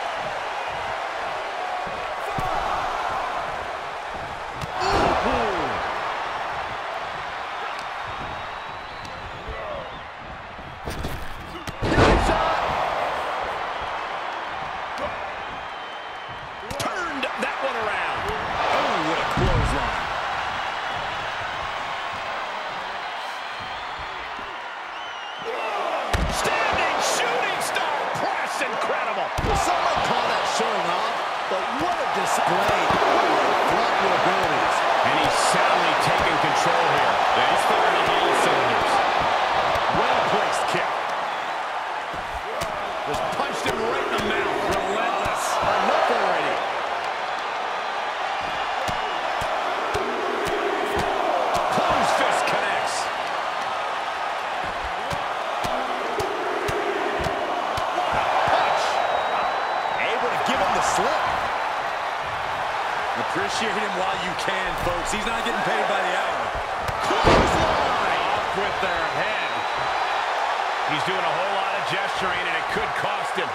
Appreciate him while you can, folks. He's not getting paid by the hour. Clothesline! Off with their head. He's doing a whole lot of gesturing, and it could cost him.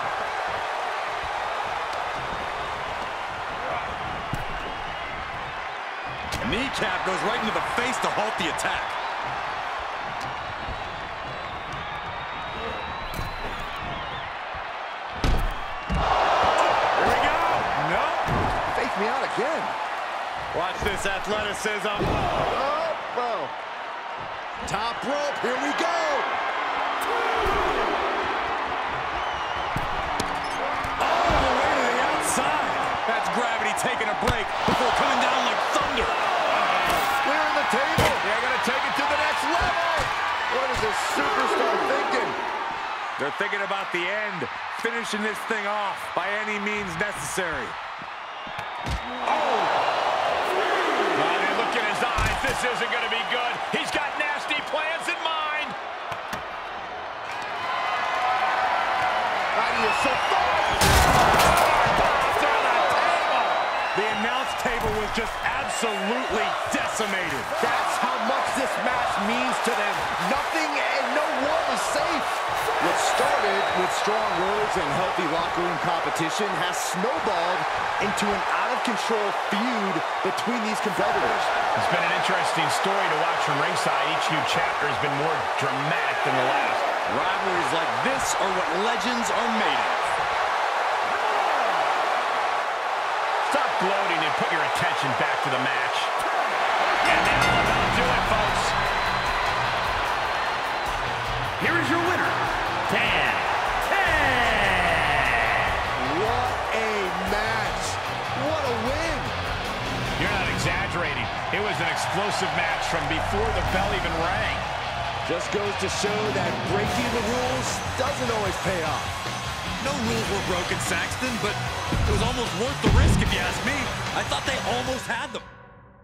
Kneecap goes right into the face to halt the attack. Me out again. Watch this athleticism. Oh. Top rope, here we go. All the way to the outside. That's gravity taking a break before coming down like thunder. Clearing the table. They're going to take it to the next level. What is this superstar thinking? They're thinking about the end, finishing this thing off by any means necessary. Look in his eyes. This isn't going to be good. He's got nasty plans in mind. So far. The announce table was just absolutely decimated. That's how much this match means to them. Nothing and no one is safe. What started with strong words and healthy locker room competition has snowballed into an out-of-control feud between these competitors. It's been an interesting story to watch from ringside. Each new chapter has been more dramatic than the last. Rivalries like this are what legends are made of. Stop gloating and put your attention back to the match. And that'll do it, folks. Here is your winner, Dan. What a match. What a win. You're not exaggerating. It was an explosive match from before the bell even rang. Just goes to show that breaking the rules doesn't always pay off. No rules were broken, Saxton, but it was almost worth the risk if you ask me. I thought they almost had them.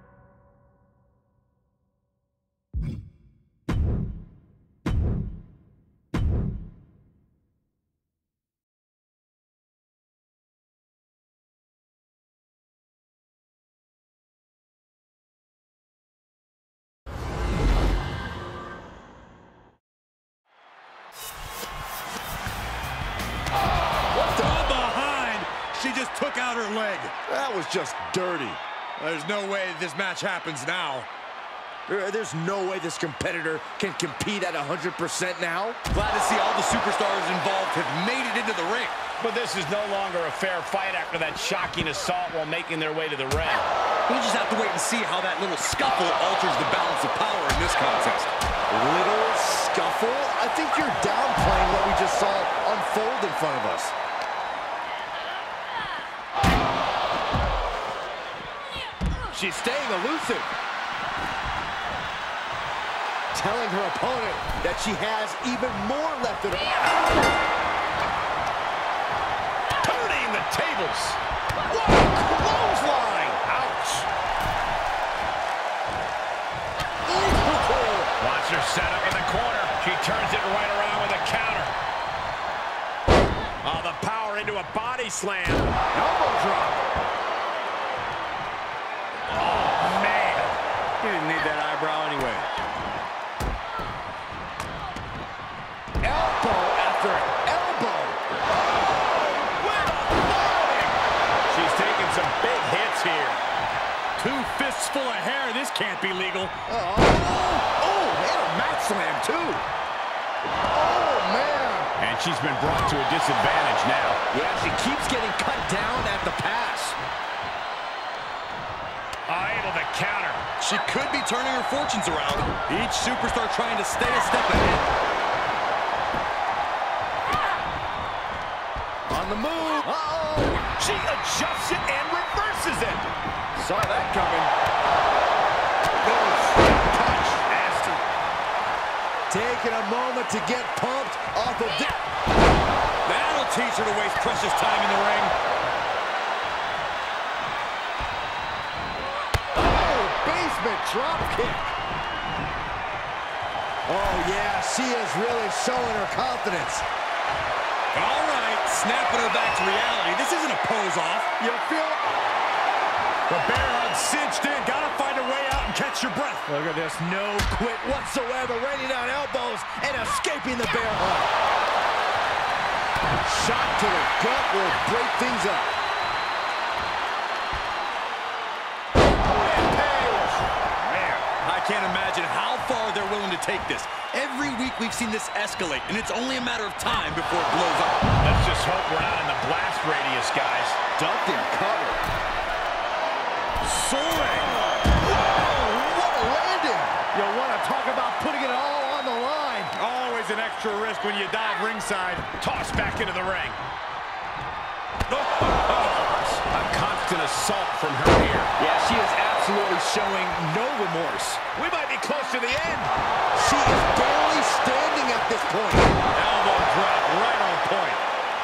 She just took out her leg. That was just dirty. There's no way this match happens now. There's no way this competitor can compete at 100% now. Glad to see all the superstars involved have made it into the ring. But this is no longer a fair fight after that shocking assault while making their way to the ring. We just have to wait and see how that little scuffle alters the balance of power in this contest. Little scuffle? I think you're downplaying what we just saw unfold in front of us. She's staying elusive. Telling her opponent that she has even more left in her. Turning the tables. What a clothesline. Ouch. Watch her set up in the corner. She turns it right around with a counter. Oh, the power into a body slam. Elbow drop. Oh, man. He didn't need that eyebrow anyway. Elbow after elbow. With authority! She's taking some big hits here. 2 fists full of hair. This can't be legal. Oh, and a mat slam, too. Oh, man. And she's been brought to a disadvantage now. Yeah, she keeps getting cut down at the pass. Able to counter. She could be turning her fortunes around. Each superstar trying to stay a step ahead. On the move. Uh-oh. She adjusts it and reverses it. Saw that coming. Punch. Nasty. Taking a moment to get pumped off of this. That'll teach her to waste precious time in the ring. Oh, basement drop kick. Oh, yeah, she is really showing her confidence. All right, snapping her back to reality. This isn't a pose-off. You feel... The bear hug cinched in. Gotta find a way out and catch your breath. Look at this, no quit whatsoever, raining down elbows and escaping the bear hug. Shot to the gut will break things up. Man. I can't imagine how far they're willing to take this. Every week we've seen this escalate, and it's only a matter of time before it blows up. Let's just hope we're not in the blast radius, guys. Ducked and covered. Soaring. Whoa, what a landing. You want to talk about putting it all on the line. Always an extra risk when you dive ringside. Tossed back into the ring. A constant assault from her here. Yeah, she is absolutely showing no remorse. We might be close to the end. She is barely standing at this point. Elbow drop right on point.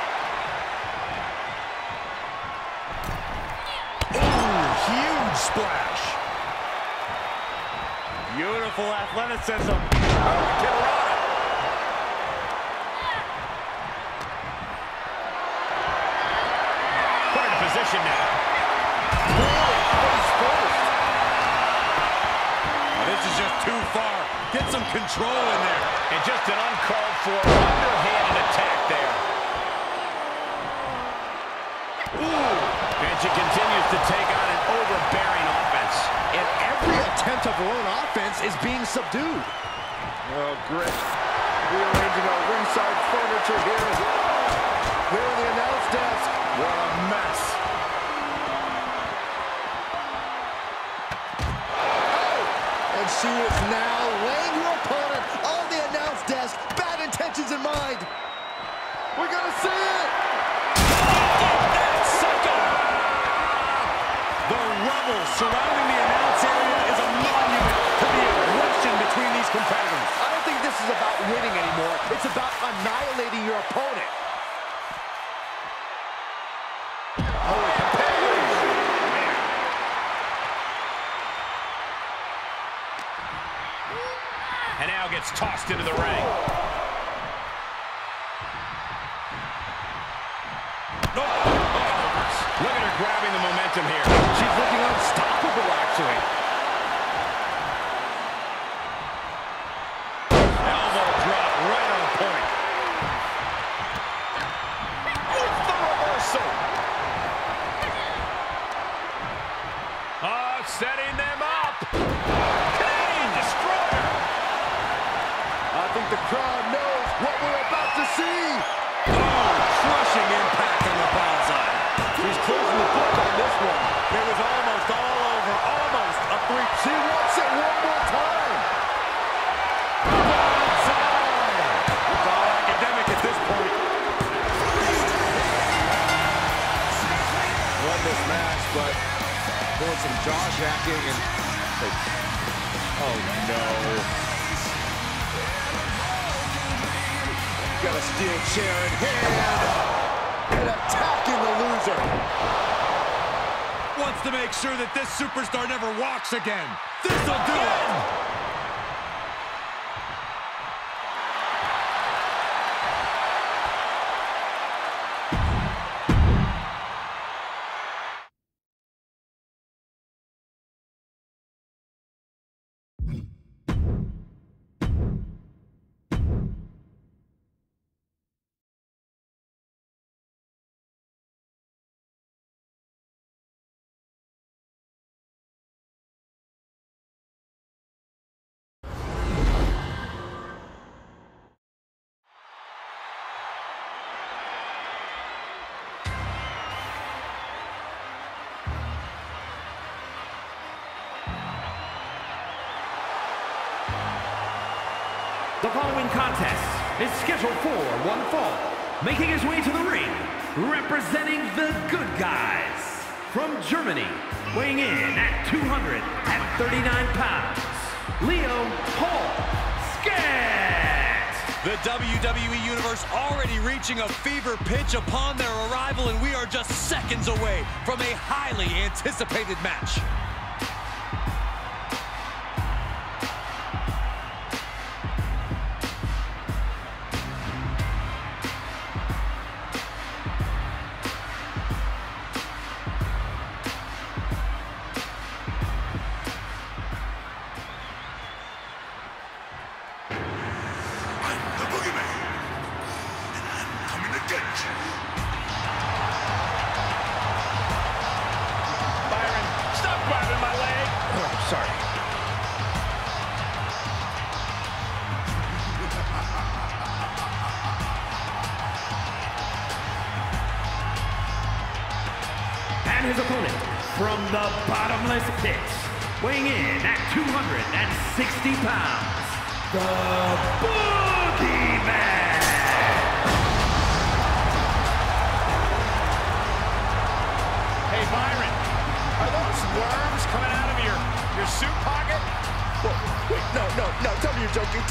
Ooh, huge splash. Beautiful athleticism. Kirana. Put her in position now. Face first. Now, this is just too far. Get some control in there. And just an uncalled for underhanded attack there. Ooh. And she continues to take on an overbearing offense. And every attempt of her own offense is being subdued. Oh, Grit. Rearranging our ringside furniture here. Here on the announce desk. What a mess. Oh! And she is now laying her opponent on the announce desk. Bad intentions in mind. We're gonna see it. The rubble surrounding the announce area is a monument to the aggression between these competitors. I don't think this is about winning anymore. It's about annihilating your opponent. And now gets tossed into the ring. Look at her grabbing the momentum here. She's looking unstoppable, actually. Elbow drop right on point. With the reversal. Setting them up. Canadian destroyer. I think the crowd knows what we're about to see. Oh, crushing impact on the bullseye. She's closing the book on this one. It was almost all over. Almost a 3. She wants it one more time. It's all academic at this point. Won this match, but doing some jaw jacking and oh no. Got a steel chair in hand and attacking the loser. Wants to make sure that this superstar never walks again. This'll do it. following contest is scheduled for one fall. Making his way to the ring, representing the Good Guys. From Germany, weighing in at 239 pounds, Leo Paul Skaggs. The WWE Universe already reaching a fever pitch upon their arrival, and we are just seconds away from a highly anticipated match. And his opponent from the bottomless pit, weighing in at 260 pounds, the Boogeyman. Hey, Byron, are those worms coming out of your suit pocket? Whoa, wait, no. Tell me you're joking.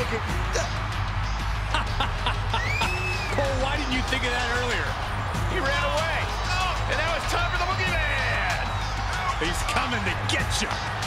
Cole, why didn't you think of that earlier? He ran away. And now it's time for the Boogeyman. He's coming to get you.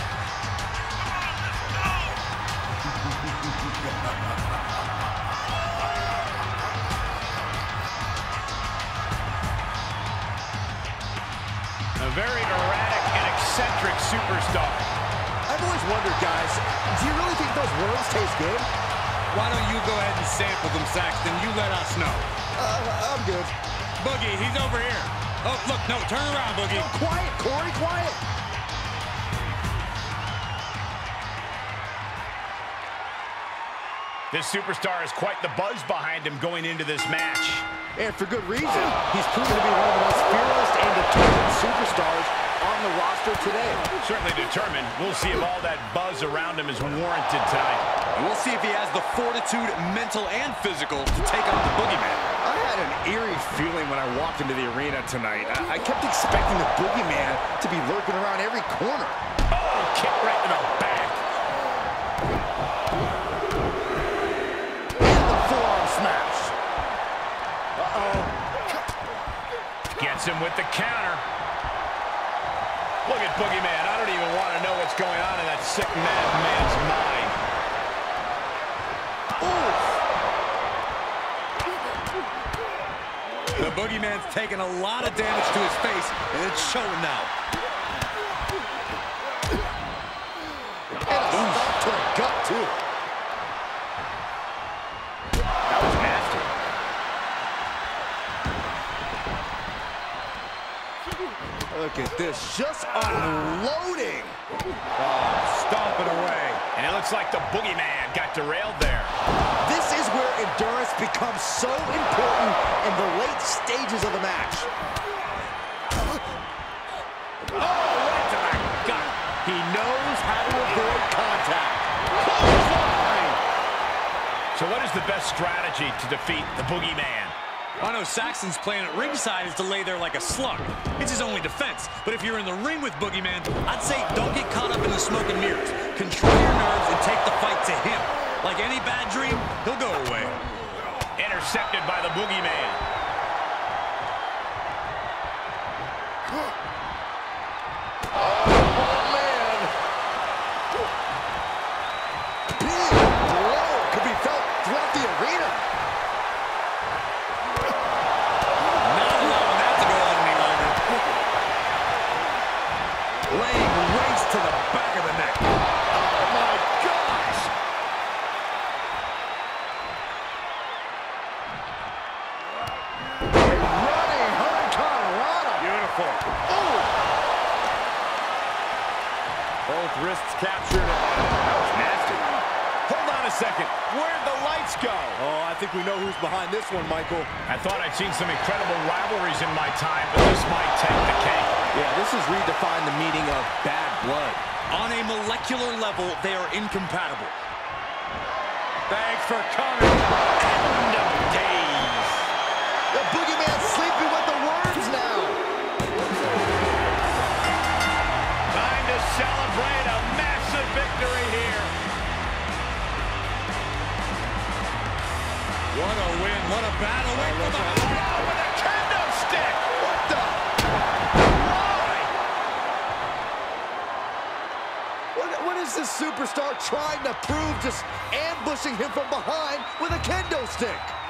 A very erratic and eccentric superstar. I've always wondered, guys, do you really think those worms taste good? Why don't you go ahead and sample them, Saxton? You let us know. I'm good. Boogie, he's over here. Oh, look, no, turn around, Boogie. Oh, quiet, Corey, quiet. This superstar has quite the buzz behind him going into this match. And for good reason. He's proven to be one of the most fearless and determined superstars on the roster today. Certainly determined. We'll see if all that buzz around him is warranted tonight. And we'll see if he has the fortitude, mental and physical, to take on the Boogeyman. I had an eerie feeling when I walked into the arena tonight. I kept expecting the Boogeyman to be lurking around every corner. Oh, kick right to the back. And the forearm smash. Gets him with the counter. Look at Boogeyman. I don't even want to know what's going on in that sick madman's mind. The Boogeyman's taking a lot of damage to his face, and it's showing now. And a stop to the gut, too. That was nasty. Look at this, just unloading. Stomping away. And it looks like the Boogeyman got derailed there. This is where endurance becomes so important in the late stages of the match. Oh, right to the gut. He knows how to avoid contact. So what is the best strategy to defeat the Boogeyman? I know Saxton's plan at ringside is to lay there like a slug. It's his only defense. But if you're in the ring with Boogeyman, I'd say don't get caught up in the smoke and mirrors. Control your nerves and take the fight to him. Like any bad dream, he'll go away. Intercepted by the Boogeyman. Oh, man. Big blow could be felt throughout the arena. Not allowing that to go on any longer. Laying waste to the back of the neck. Oh, my gosh. Running Hurricanrana. Beautiful. Oh. Both wrists captured. That was nasty. Hold on a second. Where'd the lights go? Oh, I think we know who's behind this one, Michael. I thought I'd seen some incredible rivalries in my time, but this might take the cake. Yeah, this has redefined the meaning of bad blood. On a molecular level, they are incompatible. Thanks for coming. End of days. The boogeyman's sleeping with the words now. Time to celebrate a massive victory here. What a win. What a battle. Wait for the... Oh, with a kendo stick. What the? What is this superstar trying to prove, just ambushing him from behind with a kendo stick?